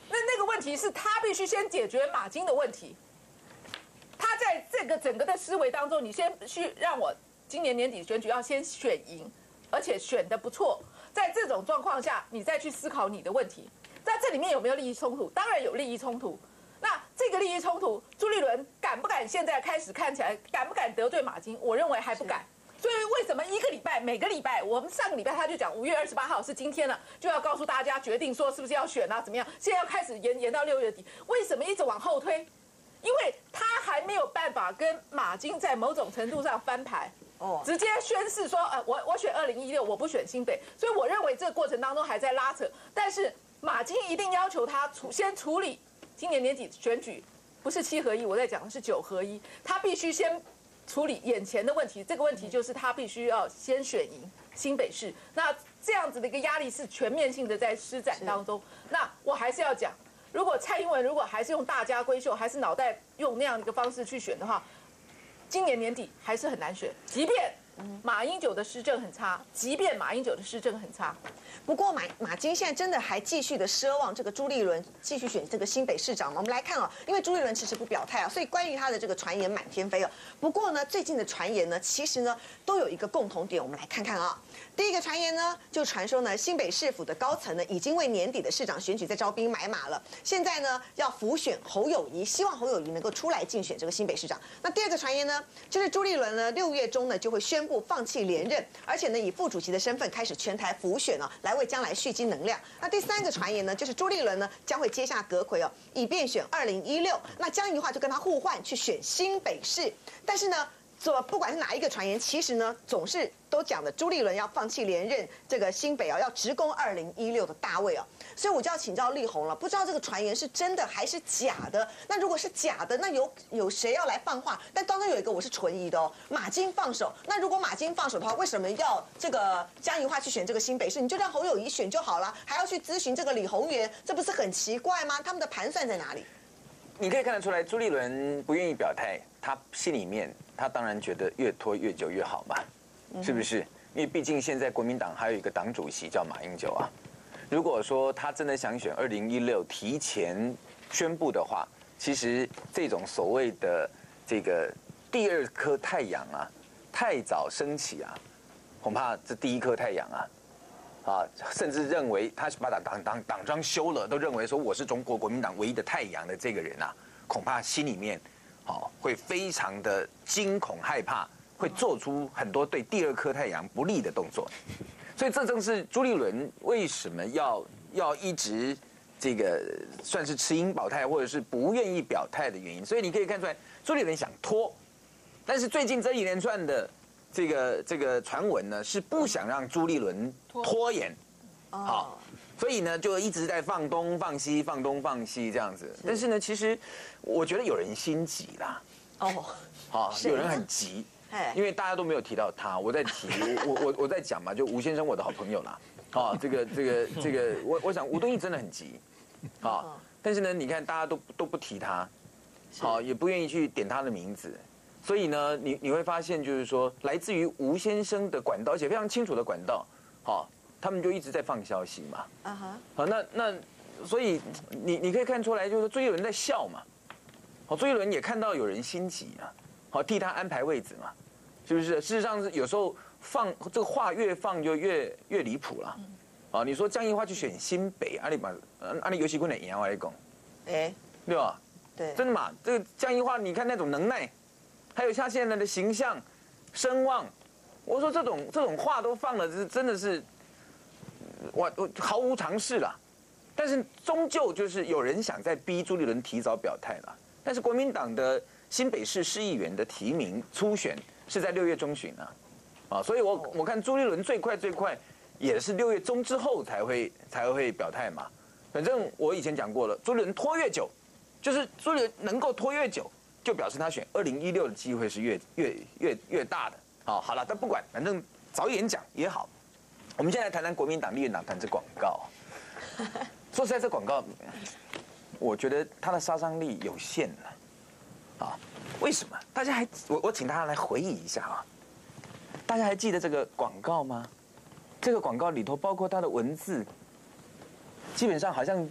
那那个问题是他必须先解决马金的问题。他在这个整个的思维当中，你先去让我今年年底选举要先选赢，而且选得不错。在这种状况下，你再去思考你的问题。在这里面有没有利益冲突？当然有利益冲突。那这个利益冲突，朱立伦敢不敢现在开始看起来敢不敢得罪马金？我认为还不敢。所以为什么一个礼拜每个礼拜，我们上个礼拜他就讲五月二十八号是今天了，就要告诉大家决定说是不是要选啊，怎么样？现在要开始延延到六月底，为什么一直往后推？因为他还没有办法跟马金在某种程度上翻牌，哦，直接宣誓说，呃，我我选二零一六，我不选新北，所以我认为这个过程当中还在拉扯。但是马金一定要求他处先处理今年年底选举，不是七合一，我在讲的是九合一，他必须先处理眼前的问题。这个问题就是他必须要先选赢新北市，那这样子的一个压力是全面性的在施展当中。那我还是要讲。如果蔡英文如果还是用大家闺秀，还是脑袋用那样的一个方式去选的话，今年年底还是很难选。即便马英九的施政很差，即便马英九的施政很差， 不过马马金现在真的还继续的奢望这个朱立伦继续选这个新北市长吗？我们来看啊，因为朱立伦迟迟不表态啊，所以关于他的这个传言满天飞啊。不过呢，最近的传言呢，其实呢都有一个共同点，我们来看看啊。第一个传言呢，就传说呢，新北市府的高层呢，已经为年底的市长选举在招兵买马了。现在呢，要辅选侯友宜，希望侯友宜能够出来竞选这个新北市长。那第二个传言呢，就是朱立伦呢，六月中呢就会宣布放弃连任，而且呢，以副主席的身份开始全台辅选哦，来为将来蓄积能量。那第三个传言呢，就是朱立伦呢将会接下阁揆哦，以便选二零一六。那江宜樺就跟他互换去选新北市，但是呢。说不管是哪一个传言，其实呢总是都讲的朱立伦要放弃连任这个新北啊，要直攻二零一六的大位啊，所以我就要请教力宏了，不知道这个传言是真的还是假的？那如果是假的，那有有谁要来放话？但当中有一个我是存疑的哦，马金放手。那如果马金放手的话，为什么要这个江宜樺去选这个新北市？你就让侯友宜选就好了，还要去咨询这个李鸿源，这不是很奇怪吗？他们的盘算在哪里？ 你可以看得出来，朱立伦不愿意表态，他心里面他当然觉得越拖越久越好嘛，是不是？因为毕竟现在国民党还有一个党主席叫马英九啊。如果说他真的想选二零一六提前宣布的话，其实这种所谓的这个第二颗太阳啊，太早升起啊，恐怕这第一颗太阳啊。啊，甚至认为他把党党党党章修了，都认为说我是中国国民党唯一的太阳的这个人啊，恐怕心里面，好、哦、会非常的惊恐害怕，会做出很多对第二颗太阳不利的动作。所以这正是朱立伦为什么要要一直这个算是持盈保泰，或者是不愿意表态的原因。所以你可以看出来，朱立伦想拖，但是最近这一连串的。这个这个传闻呢是不想让朱立伦拖延，好，所以呢就一直在放东放西放东放西这样子。但是呢，其实我觉得有人心急啦，哦，好，有人很急，因为大家都没有提到他，我在提，我我我在讲嘛，就吴先生我的好朋友啦，啊，这个这个这个，我我想吴敦义真的很急，啊，但是呢，你看大家都都不提他，好，也不愿意去点他的名字。所以呢，你你会发现，就是说，来自于吴先生的管道，而且非常清楚的管道，好，他们就一直在放消息嘛。啊哈。好，那那，所以你你可以看出来，就是说，朱立伦在笑嘛。好，朱立伦也看到有人心急啊，好，替他安排位置嘛，是不是？事实上是有时候放这个话越放就越越离谱了。啊，你说江宜樺去选新北，阿里把阿里游戏棍的赢我来讲，哎，对吧？对，真的嘛？这个江宜樺，你看那种能耐。还有他现在的形象、声望，我说这种这种话都放了，这真的是我我毫无尝试了。但是终究就是有人想在逼朱立伦提早表态了。但是国民党的新北市市议员的提名初选是在六月中旬啊，啊，所以我我看朱立伦最快最快也是六月中之后才会才会表态嘛。反正我以前讲过了，朱立伦拖越久，就是朱立伦能够拖越久。就表示他选二零一六的机会是越越越越大的。好，好了，但不管，反正早一点讲也好。我们现在来谈谈国民党、立院党团这广告。说实在，这广告，我觉得它的杀伤力有限了。啊，为什么？大家还我我请大家来回忆一下啊。大家还记得这个广告吗？这个广告里头包括它的文字，基本上好像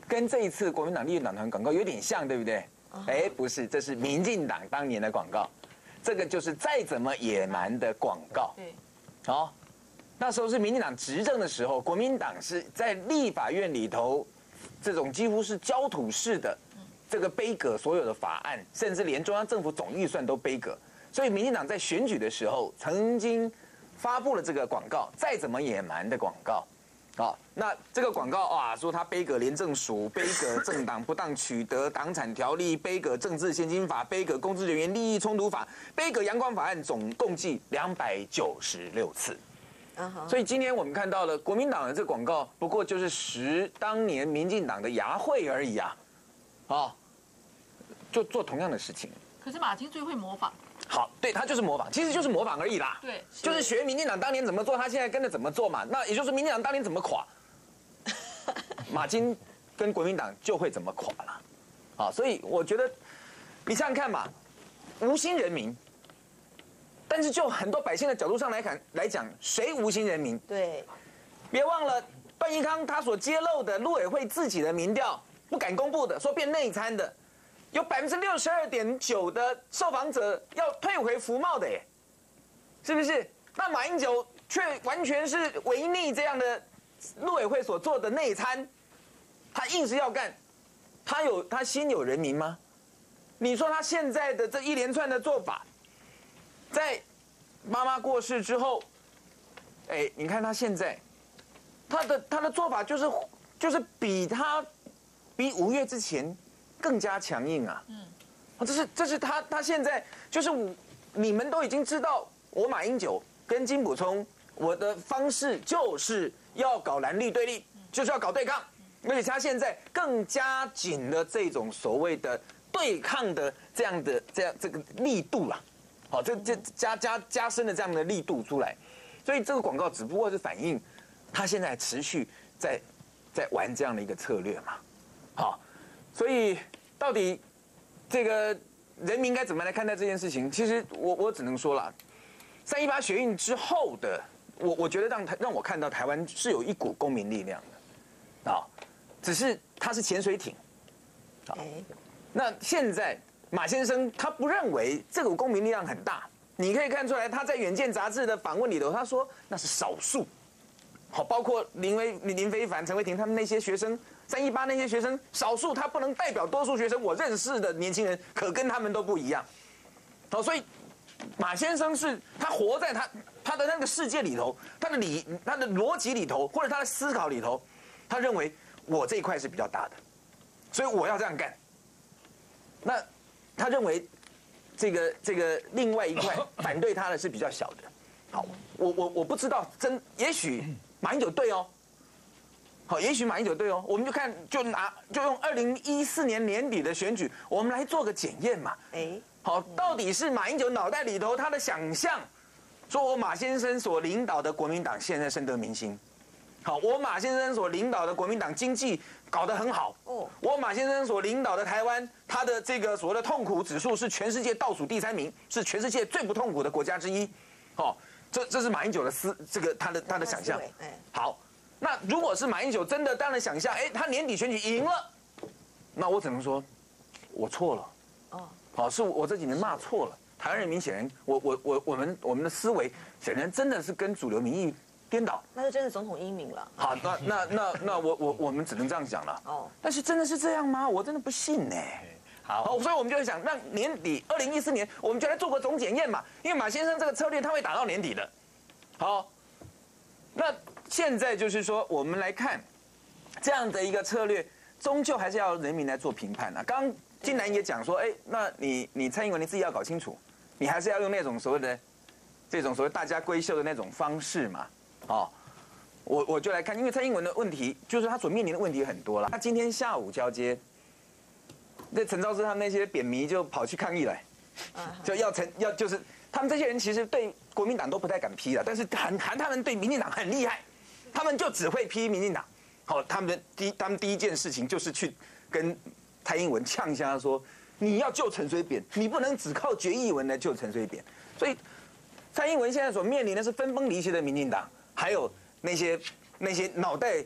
跟这一次国民党立院党团广告有点像，对不对？哎，不是，这是民进党当年的广告，这个就是再怎么野蛮的广告。 对， 好，那时候是民进党执政的时候，国民党是在立法院里头，这种几乎是焦土式的这个杯葛所有的法案，甚至连中央政府总预算都杯葛。所以民进党在选举的时候曾经发布了这个广告，再怎么野蛮的广告。好，那这个广告啊，说他杯葛廉政署，杯葛政党不当取得党产条例，杯葛政治献金法，杯葛公职人员利益冲突法，杯葛阳光法案，总共计两百九十六次。所以今天我们看到了国民党的这个广告，不过就是识当年民进党的牙慧而已啊，啊，就做同样的事情。 可是马金最会模仿。 好，对他就是模仿，其实就是模仿而已啦。 对， 就是学民进党当年怎么做，他现在跟着怎么做嘛。那也就是民进党当年怎么垮，马金跟国民党就会怎么垮了。好，所以我觉得你想想看嘛，无心人民。但是就很多百姓的角度上来看来讲，谁无心人民？ 对， 别忘了段宜康他所揭露的陆委会自己的民调不敢公布的，说变内参的。有百分之六十二点九的受访者要退回服贸的耶，是不是？那马英九却完全是违逆这样的陆委会所做的内参，他硬是要干，他有他心有人民吗？你说他现在的这一连串的做法，在妈妈过世之后，哎，你看他现在，他的他的做法就是就是比他比五月之前。更加强硬啊！嗯，这是这是他他现在就是我，你们都已经知道，我马英九跟金溥聪，我的方式就是要搞蓝绿对立，就是要搞对抗，而且他现在更加紧的这种所谓的对抗的这样的这样这个力度啦，好，这这加加加深了这样的力度出来，所以这个广告只不过是反映他现在持续在在玩这样的一个策略嘛，好。所以，到底这个人民该怎么来看待这件事情？其实我我只能说了，三一八学运之后的，我我觉得让台让我看到台湾是有一股公民力量的，啊，只是它是潜水艇，啊，那现在马先生他不认为这股公民力量很大，你可以看出来他在《远见》杂志的访问里头，他说那是少数，好，包括林威林非凡、陈慧婷他们那些学生。三一八那些学生，少数他不能代表多数学生。我认识的年轻人，可跟他们都不一样。好，所以马先生是他活在他他的那个世界里头，他的理他的逻辑里头，或者他的思考里头，他认为我这一块是比较大的，所以我要这样干。那他认为这个这个另外一块反对他的是比较小的。好，我我我不知道真，也许马英九对哦。好，也许马英九对哦，我们就看，就拿就用二零一四年年底的选举，我们来做个检验嘛。哎，好，到底是马英九脑袋里头他的想象，说我马先生所领导的国民党现在深得民心。好，我马先生所领导的国民党经济搞得很好。哦，我马先生所领导的台湾，他的这个所谓的痛苦指数是全世界倒数第三名，是全世界最不痛苦的国家之一。好，这这是马英九的思这个他的他的想象。哎，好。那如果是马英九真的当然想象，哎，他年底选举赢了，那我只能说，我错了。哦，好，是我这几年骂错了。台湾人民显然，我我我我们我们的思维显然真的是跟主流民意颠倒。 那就真的总统英明了。 好，那那那那我我我们只能这样讲了。哦，但是真的是这样吗？我真的不信呢。好，所以我们就会想，让年底二零一四年，我们就来做个总检验嘛。因为马先生这个策略他会打到年底的。好，那。现在就是说，我们来看这样的一个策略，终究还是要人民来做评判啊。刚刚金南也讲说，哎，那你你蔡英文你自己要搞清楚，你还是要用那种所谓的这种所谓大家闺秀的那种方式嘛。哦，我我就来看，因为蔡英文的问题，就是他所面临的问题很多了。他今天下午交接，那陈昭姿他们那些扁迷就跑去抗议来，就要陈要就是他们这些人其实对国民党都不太敢批了，但是韩韩他们对民进党很厉害。他们就只会批民进党，好，他们的第他们第一件事情就是去跟蔡英文呛一下，说你要救陈水扁，你不能只靠决议文来救陈水扁。所以蔡英文现在所面临的是分崩离析的民进党，还有那些那些脑袋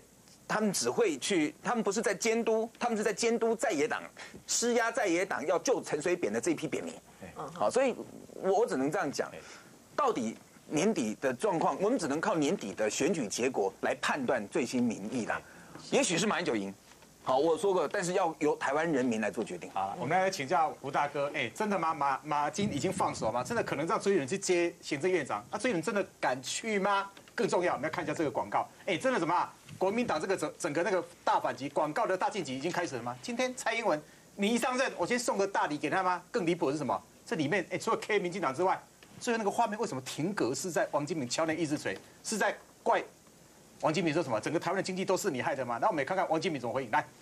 他们只会去，他们不是在监督，他们是在监督在野党，施压在野党要救陈水扁的这批扁民。好，所以我我只能这样讲，到底年底的状况，我们只能靠年底的选举结果来判断最新民意啦。也许是马英九赢。好，我说过，但是要由台湾人民来做决定。 好，我们来请教吴大哥，哎，真的吗？马马金已经放手吗？真的可能让朱立伦去接行政院长？那朱立伦真的敢去吗？更重要，我们要看一下这个广告。哎，真的什么、啊？国民党这个整整个那个大反击，广告的大晋级已经开始了吗？今天蔡英文你一上任，我先送个大礼给他吗？更离谱的是什么？这里面哎，除了 K 民进党之外，最后那个画面为什么停格是在王金平敲那议事锤，是在怪王金平说什么？整个台湾的经济都是你害的吗？那我们也看看王金平怎么回应。来。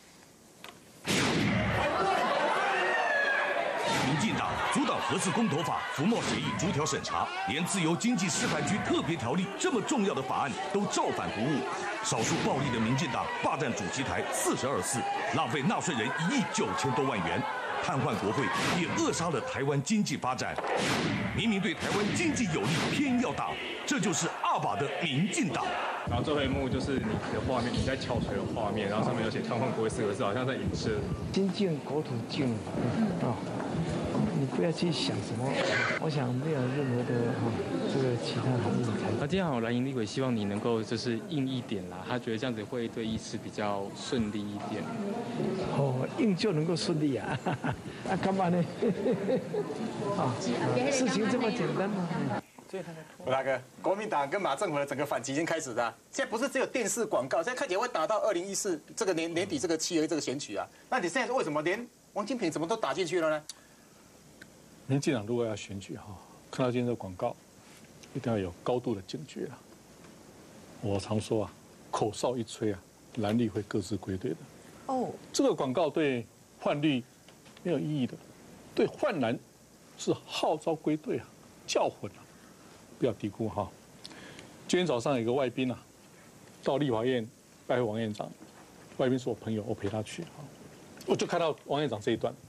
民进党阻挡核四公投法服贸协议逐条审查，连自由经济示范区特别条例这么重要的法案都照反不误。少数暴力的民进党霸占主席台四十二次，浪费纳税人一亿九千多万元，瘫痪国会，也扼杀了台湾经济发展。明明对台湾经济有利，偏要挡，这就是阿爸的民进党。 然后最后一幕就是你的画面，你在敲锤的画面，然后上面有写“瘫痪国会”四个字，好像在影射精进国土净啊。你不要去想什么，我想没有任何的哈、哦、这个其他含义。 那今天好，蓝营立委希望你能够就是硬一点啦，他觉得这样子会对议事比较顺利一点。 哦，硬就能够顺利啊？啊，干嘛呢？啊，事情这么简单吗？ 吴大哥，国民党跟马政府的整个反击已经开始了、啊。现在不是只有电视广告，现在看起来会打到二零一四这个年年底这个七合一这个选举啊。那你现在为什么连王金平怎么都打进去了呢？ 民进党如果要选举哈，看到今天的广告，一定要有高度的警觉啊。我常说啊，口哨一吹啊，蓝绿会各自归队的。哦，这个广告对泛绿没有意义的，对泛蓝是号召归队啊，教混啊，不要低估哈。今天早上有一个外宾啊，到立法院拜会王院长，外宾是我朋友，我陪他去啊，我就看到王院长这一段。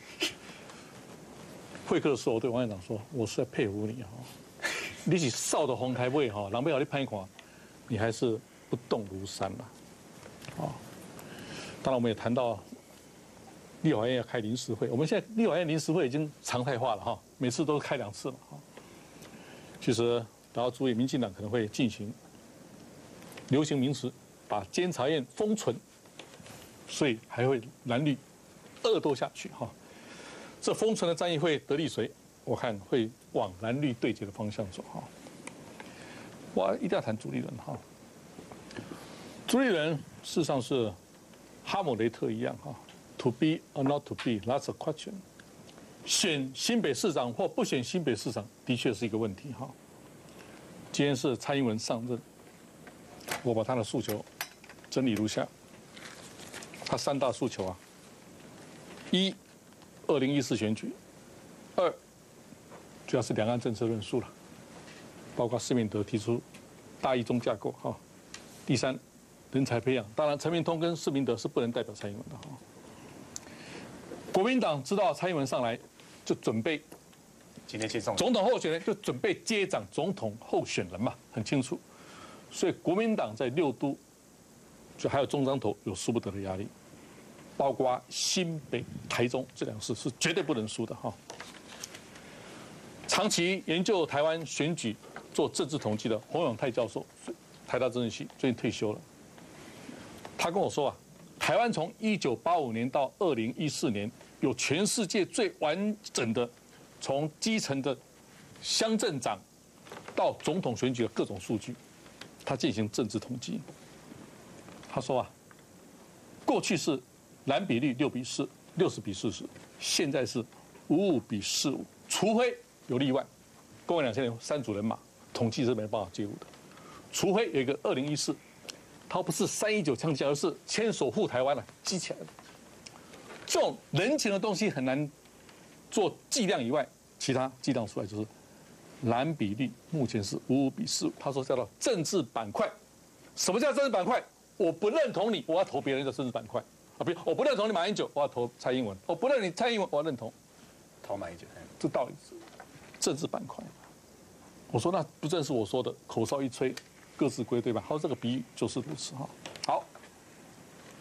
会客的时候，我对王院长说：“我是在佩服你哈，你是少的红台位哈，人不要你拍看，你还是不动如山啦。”啊，当然我们也谈到立法院要开临时会，我们现在立法院临时会已经常态化了哈，每次都开两次了哈。其实大家注意，民进党可能会进行流行名词，把监察院封存，所以还会蓝绿恶斗下去哈。这封存的战役会得利谁？我看会往蓝绿对决的方向走哈。我一定要谈朱立伦哈。朱立伦事实上是哈姆雷特一样哈 ，to be or not to be, that's a question。选新北市长或不选新北市长，的确是一个问题哈。今天是蔡英文上任，我把他的诉求整理如下。他三大诉求啊，一。二零一四选举，二主要是两岸政策论述了，包括施明德提出大一中架构哈。第三，人才培养，当然陈明通跟施明德是不能代表蔡英文的哈。国民党知道蔡英文上来，就准备今天接送总统候选人，就准备接掌总统候选人嘛，很清楚。所以国民党在六都，就还有中彰投有输不得的压力。包括新北、台中这两市是绝对不能输的哈。长期研究台湾选举、做政治统计的洪永泰教授，台大政治系最近退休了。他跟我说啊，台湾从一九八五年到二零一四年，有全世界最完整的从基层的乡镇长到总统选举的各种数据，他进行政治统计。他说啊，过去是蓝比率六比四，六十比四十，现在是五五比四五，除非有例外。公元两千年三组人马，统计是没办法介入的，除非有一个二零一四，它不是三一九枪击，而是牵手护台湾了，激起来的。这种人情的东西很难做计量以外，其他计量出来就是蓝比率目前是五五比四五。他说叫做政治板块。什么叫政治板块？我不认同你，我要投别人的政治板块。啊，比如我不认同你马英九，我要投蔡英文；我不认你蔡英文，我要认同投马英九。 这道理是政治板块。我说那不正是我说的口哨一吹，各自归队吧？他说这个比喻就是如此哈。好，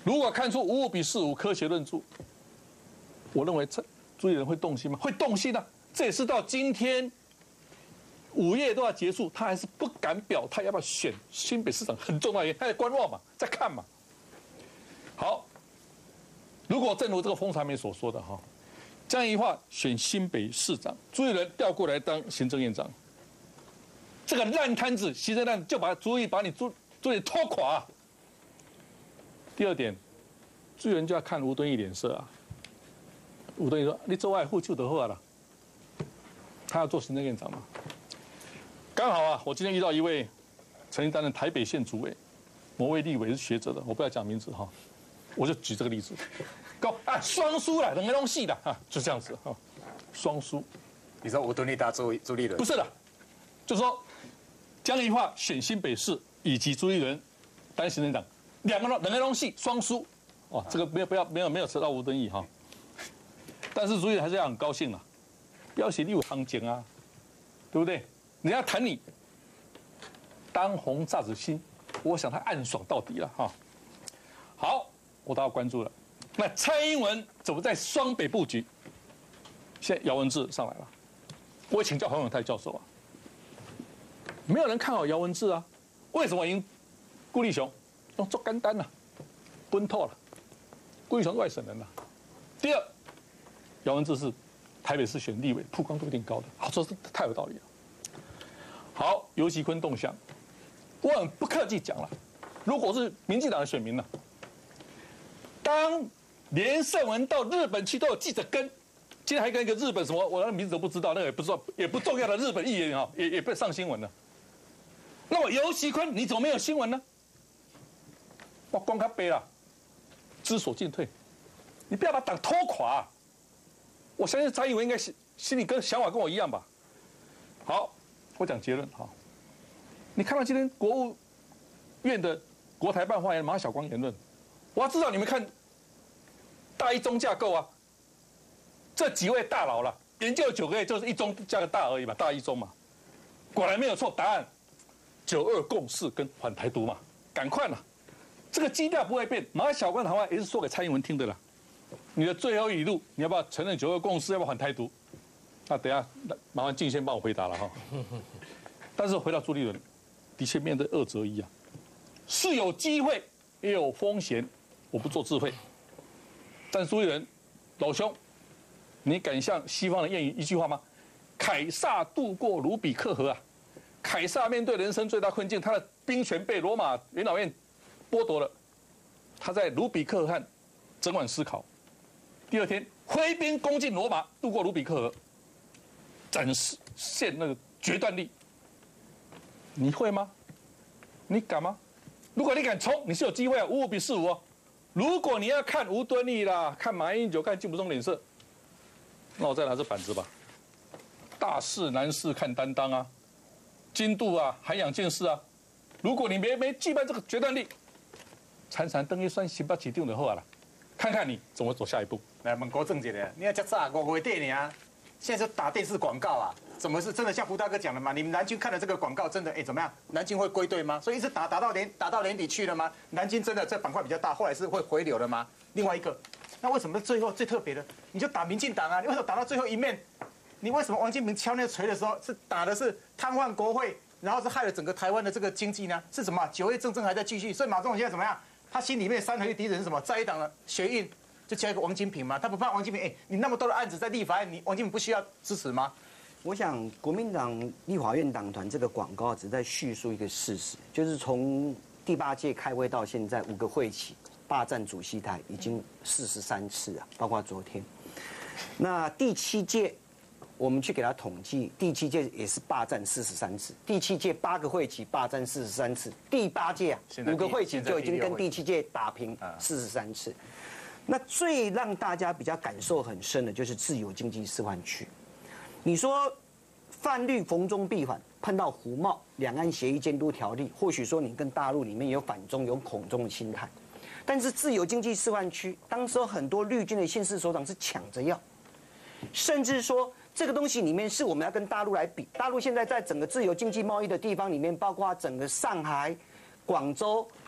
如果看出五五比四五科学论述，我认为这朱立伦会动心吗？会动心啊！这也是到今天五月都要结束，他还是不敢表态要不要选新北市长，很重要的原因，他在观望嘛，在看嘛。好，如果正如这个风传媒所说的哈，江宜桦选新北市长，朱立伦调过来当行政院长，这个烂摊子，行政烂就把朱立把你朱朱立拖垮、啊。第二点，朱立伦就要看吴敦义脸色啊。吴敦义说：“你做外户就得好了。”他要做行政院长嘛。刚好啊，我今天遇到一位曾经担任台北县主委、某位立委是学者的，我不要讲名字哈，我就举这个例子。高啊，双输了，两个东西的啊，就这样子哈，双输。 你说吴敦义打朱朱立伦？ 不是的，就是说江宜桦选新北市以及朱立伦当行政长。两个两个东西双输，哦，这个没有不要没有没有扯到吴敦义哈，但是朱立伦还是要很高兴啦，不要写立委行情啊，对不对？人家谈你当红炸子心，我想他暗爽到底了哈。好，我都要关注了。那蔡英文怎么在双北布局？现在姚文智上来了，我请教黄永泰教授啊，没有人看好姚文智啊，为什么赢顾立雄？用做简单了，奔透了，顾立雄是外省人了。第二，姚文智是台北市选立委，曝光度一定高的，好，这是太有道理了。好，游锡堃动向，我很不客气讲了，如果是民进党的选民呢，当连胜文到日本去都有记者跟，今天还跟一个日本什么，我那个名字都不知道，那个也不知道，也不重要的日本议员啊，也也被上新闻了。那么游锡堃你怎么没有新闻呢？我光他背了，知所进退，你不要把党拖垮、啊。我相信蔡英文应该心心里跟想法跟我一样吧。好，我讲结论哈。你看到今天国务院的国台办发言人马晓光言论，我要知道你们看大一中架构啊，这几位大佬了，研究九个月就是一中加个大而已嘛，大一中嘛，果然没有错，答案九二共识跟反台独嘛，赶快了。这个基调不会变，马晓光的谈话也是说给蔡英文听的啦。你的最后一路，你要不要承认九二共识？要不要反台独？那等一下，麻烦静先帮我回答了哈。但是回到朱立伦，的确面对二择一啊，是有机会也有风险。我不做智慧，但是朱立伦老兄，你敢像西方的谚语一句话吗？凯撒渡过卢比克河啊，凯撒面对人生最大困境，他的兵权被罗马元老院剥夺了，他在卢比克河整晚思考，第二天挥兵攻进罗马，渡过卢比克河，展示现那个决断力。你会吗？你敢吗？如果你敢冲，你是有机会啊，五五比四五哦。如果你要看吴敦义啦，看马英九，看金溥中脸色，那我再拿这板子吧。大事难事看担当啊，精度啊，涵养见识啊。如果你没没具备这个决断力，参参等于算行不起定就好了，看看你怎么走下一步。 来，问郭正杰的，你要加炸我月底呢？现在是打电视广告啊，怎么是真的像胡大哥讲的吗？你们南京看了这个广告，真的哎怎么样？南京会归队吗？所以一直打打到年打到年底去了吗？南京真的这板块比较大，后来是会回流了吗？另外一个，那为什么最后最特别的，你就打民进党啊？你为什么打到最后一面？你为什么王金平敲那个锤的时候是打的是瘫痪国会，然后是害了整个台湾的这个经济呢？是什么？九月政争还在继续，所以马总统现在怎么样？他心里面三合一敌人是什么？在野党的学运。就加一个王金平嘛，他不怕王金平？哎，你那么多的案子在立法院，你王金平不需要支持吗？ 我想国民党立法院党团这个广告只在叙述一个事实，就是从第八届开会到现在五个会期，霸占主席台已经四十三次啊，包括昨天。那第七届我们去给他统计，第七届也是霸占四十三次，第七届八个会期霸占四十三次，第八届啊五个会期就已经跟第七届打平四十三次。那最让大家比较感受很深的就是自由经济示范区。你说泛绿逢中必反，碰到胡茂两岸协议监督条例，或许说你跟大陆里面有反中有恐中的心态，但是自由经济示范区，当时有很多绿军的县市首长是抢着要，甚至说这个东西里面是我们要跟大陆来比。大陆现在在整个自由经济贸易的地方里面，包括整个上海、广州。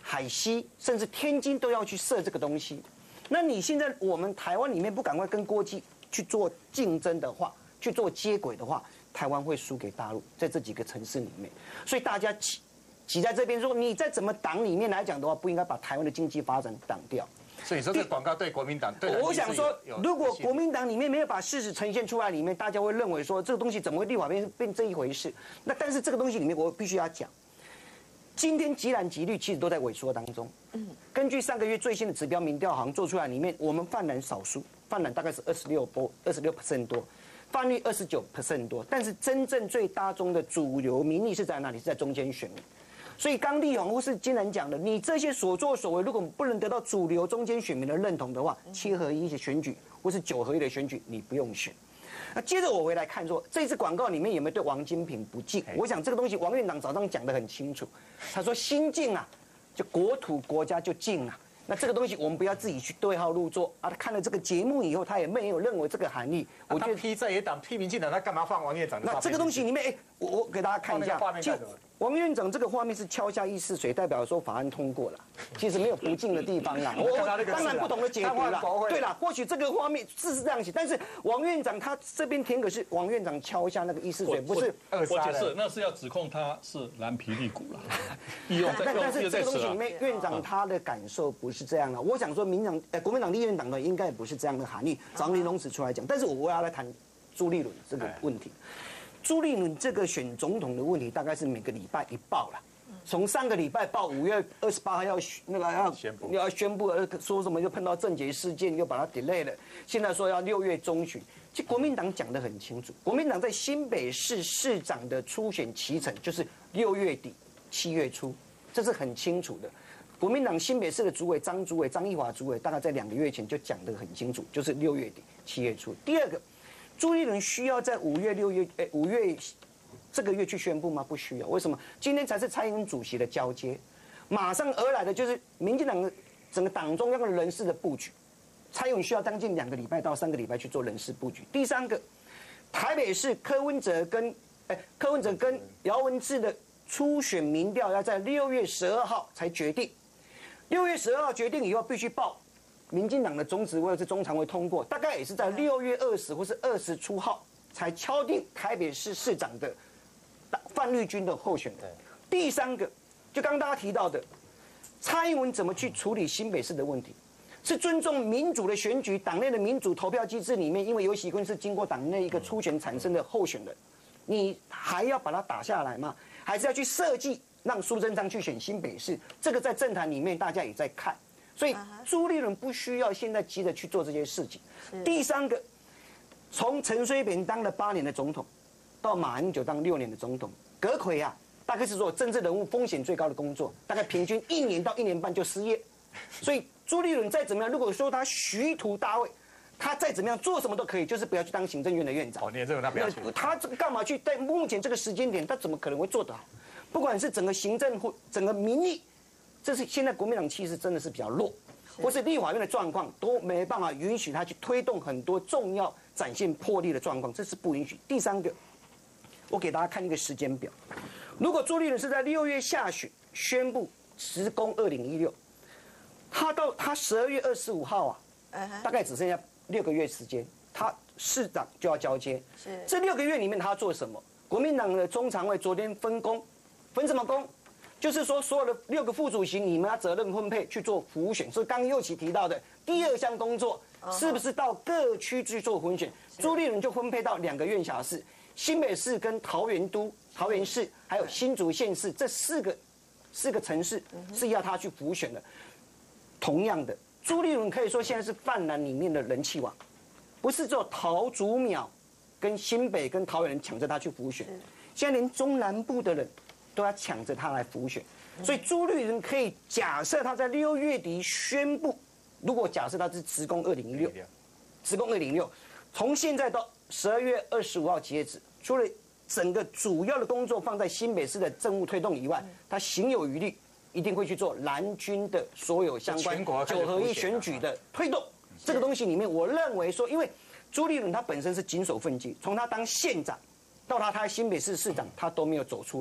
海西，甚至天津都要去设这个东西。那你现在我们台湾里面不赶快跟国际去做竞争的话，去做接轨的话，台湾会输给大陆，在这几个城市里面。所以大家挤挤在这边说，你在怎么党里面来讲的话，不应该把台湾的经济发展挡掉。 所以说这广告对国民党对， 我想说，如果国民党里面没有把事实呈现出来，里面大家会认为说这个东西怎么会立法变变这一回事？那但是这个东西里面我必须要讲，今天极蓝极绿其实都在萎缩当中。嗯，根据上个月最新的指标民调行做出来，里面我们泛蓝少数，泛蓝大概是二十六波，二十六 percent 多，泛绿二十九 percent 多，但是真正最大宗的主流民意是在哪里？是在中间选民。所以刚立宏或是金人讲的，你这些所作所为，如果不能得到主流中间选民的认同的话，七合一的选举或是九合一的选举，你不用选。那接着我回来看说，这次广告里面有没有对王金平不敬？我想这个东西王院长早上讲得很清楚，他说心敬啊，就国土国家就敬啊。那这个东西我们不要自己去对号入座啊！他看了这个节目以后，他也没有认为这个含义。 我觉得批在野党、批民进党，他干嘛放王院长的？ 那这个东西里面，哎，我我给大家看一下，就王院长这个画面是敲下意识水，代表说法案通过了。其实没有不敬的地方啦。我当然不同的解读啦。对啦，或许这个画面是是这样写，但是王院长他这边填可是王院长敲下那个意识水，不是二杀。我解释，那是要指控他是蓝皮利股了。 但但是这个东西里面，院长他的感受不是这样的。我想说，民党呃国民党立院党呢，应该也不是这样的含义。张立龙指出来讲，但是我我要来谈朱立伦这个问题。朱立伦这个选总统的问题，大概是每个礼拜一报了。从上个礼拜报五月二十八号要那个要要宣布，说什么又碰到政捷事件，又把它 delay 了。现在说要六月中旬，其实国民党讲得很清楚，国民党在新北市市长的初选期程就是六月底七月初，这是很清楚的。国民党新北市的主委张主委张义华主委，大概在两个月前就讲得很清楚，就是六月底七月初。第二个。朱立伦需要在五月、六月、诶五月这个月去宣布吗？不需要。为什么？今天才是蔡英文主席的交接，马上而来的就是民进党的整个党中央的人事的布局。蔡英文需要将近两个礼拜到三个礼拜去做人事布局。第三个，台北市柯文哲跟诶柯文哲跟姚文智的初选民调要在六月十二号才决定，六月十二号决定以后必须报。民进党的中执委是中常会通过，大概也是在六月二十或是二十初号才敲定台北市市长的范绿军的候选人。第三个，就刚刚大家提到的，蔡英文怎么去处理新北市的问题？是尊重民主的选举，党内的民主投票机制里面，因为游锡堃是经过党内一个初选产生的候选人，你还要把它打下来吗？还是要去设计让苏贞昌去选新北市？这个在政坛里面大家也在看。所以朱立伦不需要现在急着去做这些事情。第三个，从陈水扁当了八年的总统，到马英九当六年的总统，阁揆啊，大概是做政治人物风险最高的工作，大概平均一年到一年半就失业。所以朱立伦再怎么样，如果说他徐图大位，他再怎么样做什么都可以，就是不要去当行政院的院长。 哦，你也认为他不要去？ 他这个干嘛去？在目前这个时间点，他怎么可能会做得好？不管是整个行政或整个民意。这是现在国民党气势真的是比较弱，或是立法院的状况都没办法允许他去推动很多重要展现魄力的状况，这是不允许。第三个，我给大家看一个时间表，如果朱立伦是在六月下旬宣布职工二零一六，他到他十二月二十五号啊，大概只剩下六个月时间，他市长就要交接。是这六个月里面他做什么？国民党的中常委昨天分工，分什么工？就是说，所有的六个副主席，你们要责任分配去做辅选。所以刚右奇提到的第二项工作，是不是到各区去做辅选？朱立伦就分配到两个院辖市，新北市跟桃园都、桃园市，还有新竹县市这四个四个城市是要他去辅选的。同样的，朱立伦可以说现在是泛蓝里面的人气王，不是只有桃竹苗跟新北跟桃园人抢着他去辅选，现在连中南部的人。都要抢着他来辅选，所以朱立伦可以假设他在六月底宣布，如果假设他是职工二零一六，职工二零一六，从现在到十二月二十五号截止，除了整个主要的工作放在新北市的政务推动以外，他行有余力，一定会去做蓝军的所有相关九合一选举的推动。这个东西里面，我认为说，因为朱立伦他本身是谨守分际，从他当县长到他他新北市市长，他都没有走出来。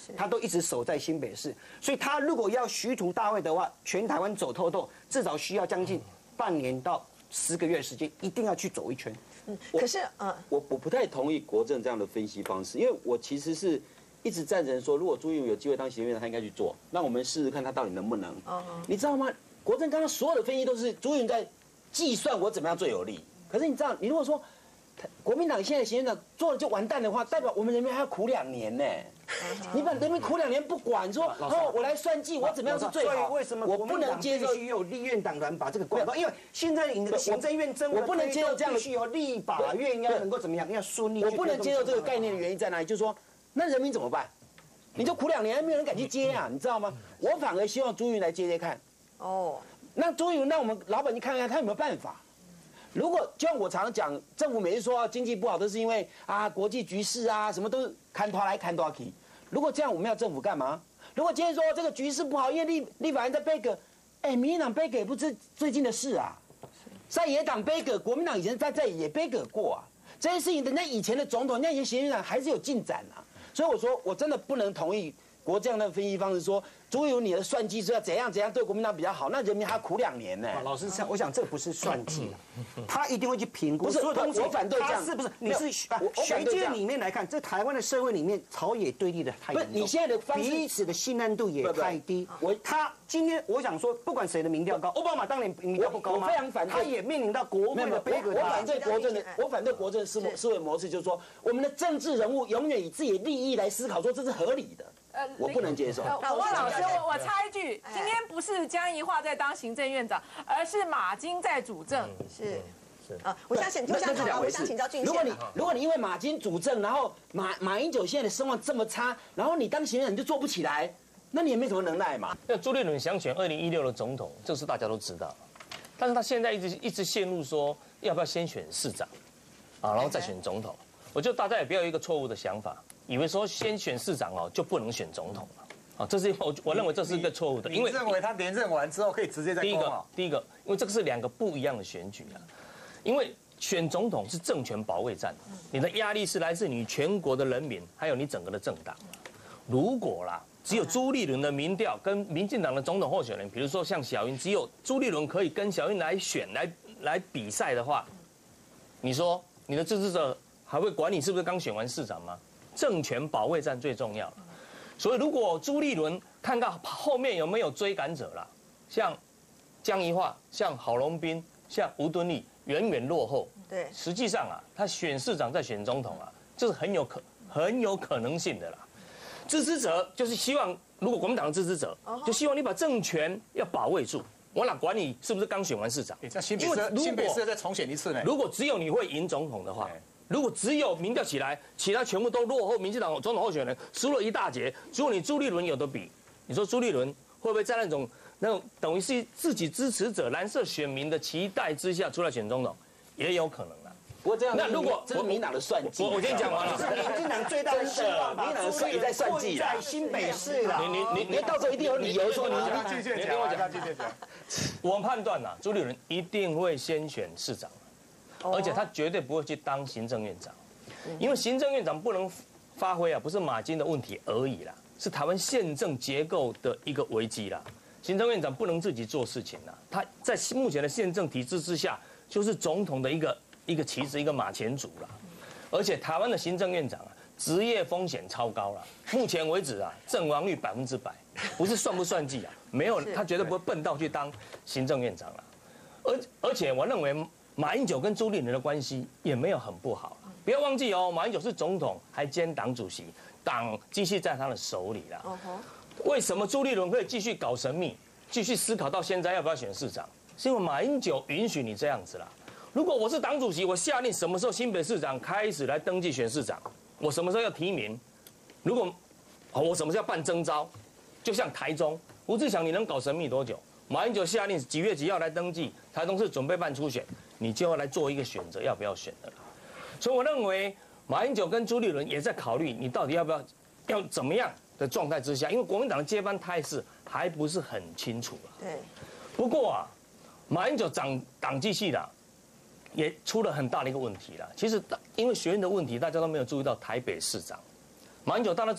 他都一直守在新北市，所以他如果要虚图大会的话，全台湾走透透，至少需要将近半年到十个月时间，一定要去走一圈。 嗯，可是呃， 我我不太同意国政这样的分析方式，因为我其实是一直赞成说，如果朱立伦有机会当行政院长，他应该去做，让我们试试看他到底能不能。哦，你知道吗？国政刚刚所有的分析都是朱立伦在计算我怎么样最有利，可是你知道，你如果说国民党现在行政长做了就完蛋的话，代表我们人民还要苦两年呢。你把人民苦两年不管，说哦，我来算计我怎么样是最好。 所以为什么我不能接受有立院党团把这个管道？因为现在你的行政院政我不能接受这样的， 必须有立法院要能够怎么样，要顺利。 我不能接受这个概念的原因在哪里？就是说，那人民怎么办？你就苦两年，没有人敢去接啊，你知道吗？我反而希望朱云来接接看。哦，那朱云，那我们老百姓看看他有没有办法。如果就像我常常讲，政府每次说经济不好，都是因为啊国际局势啊，什么都看拖来看拖去。如果这样，我们要政府干嘛？如果今天说这个局势不好，因为立立法院在背个，哎，民进党背个也不是最近的事啊，在野党背个，国民党以前在在也背个过啊，这些事情人家以前的总统，人家以前行政长还是有进展啊。所以我说，我真的不能同意国这样的分析方式说，朱有你的算计是要怎样怎样对国民党比较好，那人民还要苦两年呢。 老师，我想这不是算计，他一定会去评估。 不是， 所有东西我反对这样， 是不是？你是学界里面来看，这台湾的社会里面朝野对立的太严重， 你现在的彼此的信任度也太低。我他今天我想说，不管谁的民调高，奥巴马当年民调不高吗？ 我非常反对， 他也面临到国会的背我反对国政的，我反对国政的思思维模式，就是说，我们的政治人物永远以自己的利益来思考，说这是合理的。我不能接受。 老汪老师，我我插一句，今天不是江宜桦在当行政院长，而是马金在主政。 是是啊，我想请，我想请，我想请教俊宪。 如果你如果你因为马金主政，然后马马英九现在的声望这么差，然后你当行政长你就做不起来，那你也没什么能耐嘛。 那朱立伦想选二零一六的总统，这是大家都知道，但是他现在一直一直陷入说要不要先选市长，啊，然后再选总统。我觉得大家也不要有一个错误的想法。以为说先选市长哦就不能选总统了，啊，这是我我认为这是一个错误的，因为认为他连任完之后可以直接再第一个第一个，因为这个是两个不一样的选举啊，因为选总统是政权保卫战，你的压力是来自你全国的人民，还有你整个的政党。如果啦，只有朱立伦的民调跟民进党的总统候选人，比如说像小英，只有朱立伦可以跟小英来选来来比赛的话，你说你的支持者还会管你是不是刚选完市长吗？政权保卫战最重要，所以如果朱立伦看到后面有没有追赶者啦，像江宜桦、像郝龙斌、像吴敦义远远落后， 对， 实际上啊，他选市长再选总统啊，这是很有可很有可能性的啦。支持者就是希望，如果国民党的支持者，就希望你把政权要保卫住，我哪管你是不是刚选完市长？ 在新北市，新北市再重选一次呢？ 如果只有你会赢总统的话。如果只有民调起来，其他全部都落后民进党总统候选人，输了一大截。如果你朱立伦有的比，你说朱立伦会不会在那种那种等于是自己支持者蓝色选民的期待之下出来选总统，也有可能啦。 不过这样， 那如果这是民进党的算计， 我我先讲完了。 民进党最大的希望， 民进党算也在算计啦。 在新北市啦， 你你你你到时候一定有理由说你你继续讲，我讲继续讲。 我判断呐，朱立伦一定会先选市长。而且他绝对不会去当行政院长，因为行政院长不能发挥啊，不是马金的问题而已啦，是台湾宪政结构的一个危机啦。行政院长不能自己做事情啦，他在目前的宪政体制之下，就是总统的一个一个棋子，一个马前卒啦。而且台湾的行政院长啊，职业风险超高啦，目前为止啊，阵亡率百分之百，不是算不算计啊，没有，他绝对不会笨到去当行政院长啦。而而且我认为。马英九跟朱立伦的关系也没有很不好，不要忘记哦，马英九是总统，还兼党主席，党继续在他的手里啦。为什么朱立伦可以继续搞神秘，继续思考到现在要不要选市长？是因为马英九允许你这样子啦。如果我是党主席，我下令什么时候新北市长开始来登记选市长，我什么时候要提名，如果我什么时候要办征召，就像台中吴志祥，你能搞神秘多久？马英九下令几月几号来登记，台中市准备办初选，你就要来做一个选择，要不要选的啦。所以我认为马英九跟朱立伦也在考虑，你到底要不要，要怎么样的状态之下，因为国民党的接班态势还不是很清楚啊。 对。 不过啊，马英九党党纪系的也出了很大的一个问题啦。其实因为学院的问题，大家都没有注意到台北市长。马英九大家知道，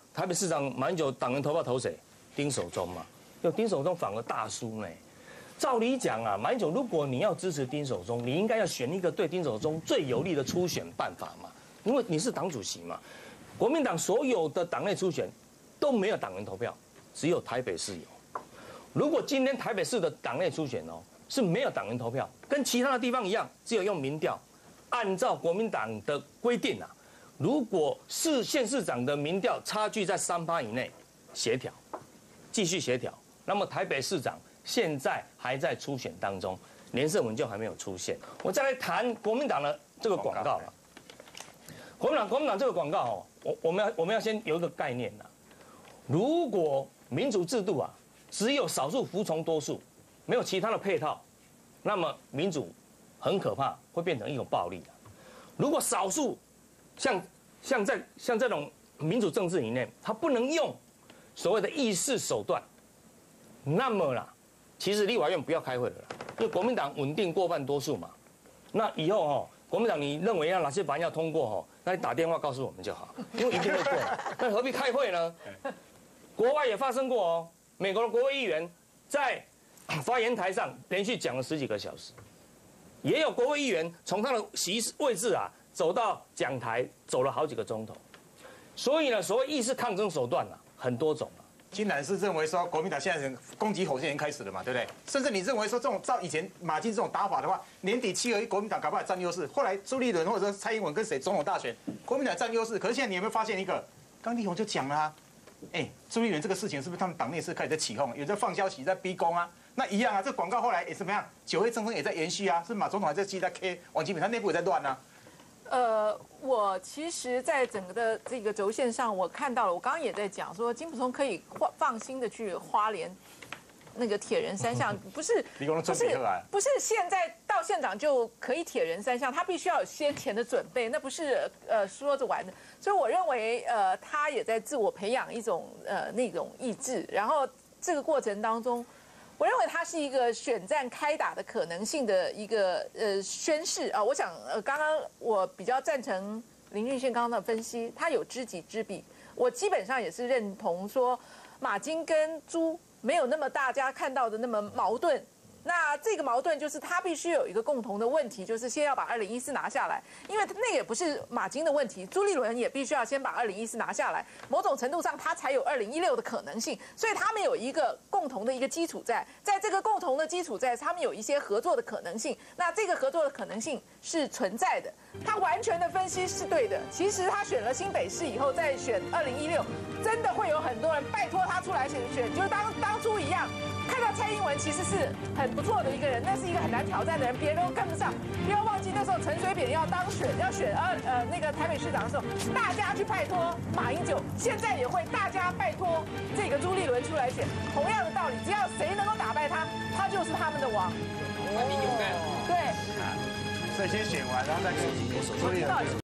台北市长马英九党员投票投谁？丁守中嘛，就丁守中反而大输呢。照理讲啊，马英九如果你要支持丁守中，你应该要选一个对丁守中最有利的初选办法嘛，因为你是党主席嘛。国民党所有的党内初选都没有党员投票，只有台北市有。如果今天台北市的党内初选哦是没有党员投票，跟其他的地方一样，只有用民调，按照国民党的规定啊，如果市县市长的民调差距在三趴以内，协调，继续协调，那么台北市长现在还在初选当中，连胜文就还没有出现。我再来谈国民党的这个广告了。国民党国民党这个广告哦，我我们要我们要先有一个概念呐。如果民主制度啊，只有少数服从多数，没有其他的配套，那么民主很可怕，会变成一种暴力的。如果少数像像在像这种民主政治里面，它不能用所谓的议事手段，那么啦，其实立法院不要开会了啦，因为国民党稳定过半多数嘛。那以后哦，国民党你认为要哪些法案要通过哦，那你打电话告诉我们就好，因为一定会过。那何必开会呢？国外也发生过哦，美国的国会议员在发言台上连续讲了十几个小时，也有国会议员从他的席位置啊走到讲台走了好几个钟头。所以呢，所谓意识抗争手段啊，很多种啊。 金南是认为说国民党现在攻击火箭已经开始了嘛，对不对？甚至你认为说这种照以前马金这种打法的话，年底七合一国民党搞不好占优势，后来朱立伦或者说蔡英文跟谁总统大选，国民党占优势。可是现在你有没有发现一个？刚立宏就讲了啊，哎，朱立伦这个事情是不是他们党内是开始在起哄，有在放消息在逼宫啊？那一样啊，这广告后来也怎么样？九月政争也在延续啊，是马总统还在继续在 K 王金平，他内部也在乱啊。 呃，我其实，在整个的这个轴线上，我看到了，我刚刚也在讲说，金溥聪可以放心的去花莲那个铁人三项，不是不是不是现在到现场就可以铁人三项，他必须要有先前的准备，那不是呃说着玩的。所以我认为，呃，他也在自我培养一种呃那种意志，然后这个过程当中。我认为它是一个选战开打的可能性的一个呃宣示啊，我想呃刚刚我比较赞成林俊宪刚刚的分析，他有知己知彼，我基本上也是认同说马金跟朱没有那么大家看到的那么矛盾。那这个矛盾就是他必须有一个共同的问题，就是先要把二零一四拿下来，因为那个也不是马金的问题，朱立伦也必须要先把二零一四拿下来，某种程度上他才有二零一六的可能性，所以他们有一个共同的一个基础在，在这个共同的基础在，他们有一些合作的可能性，那这个合作的可能性是存在的，他完全的分析是对的。其实他选了新北市以后再选二零一六，真的会有很多人拜托他出来选选，就当当初一样。看到蔡英文其实是很不错的一个人，那是一个很难挑战的人，别人都跟不上。不要忘记那时候陈水扁要当选要选二呃那个台北市长的时候，大家去拜托马英九，现在也会大家拜托这个朱立伦出来选，同样的道理，只要谁能够打败他，他就是他们的王。 那你勇敢。 对。 所以先选完，然后再跟朱立伦。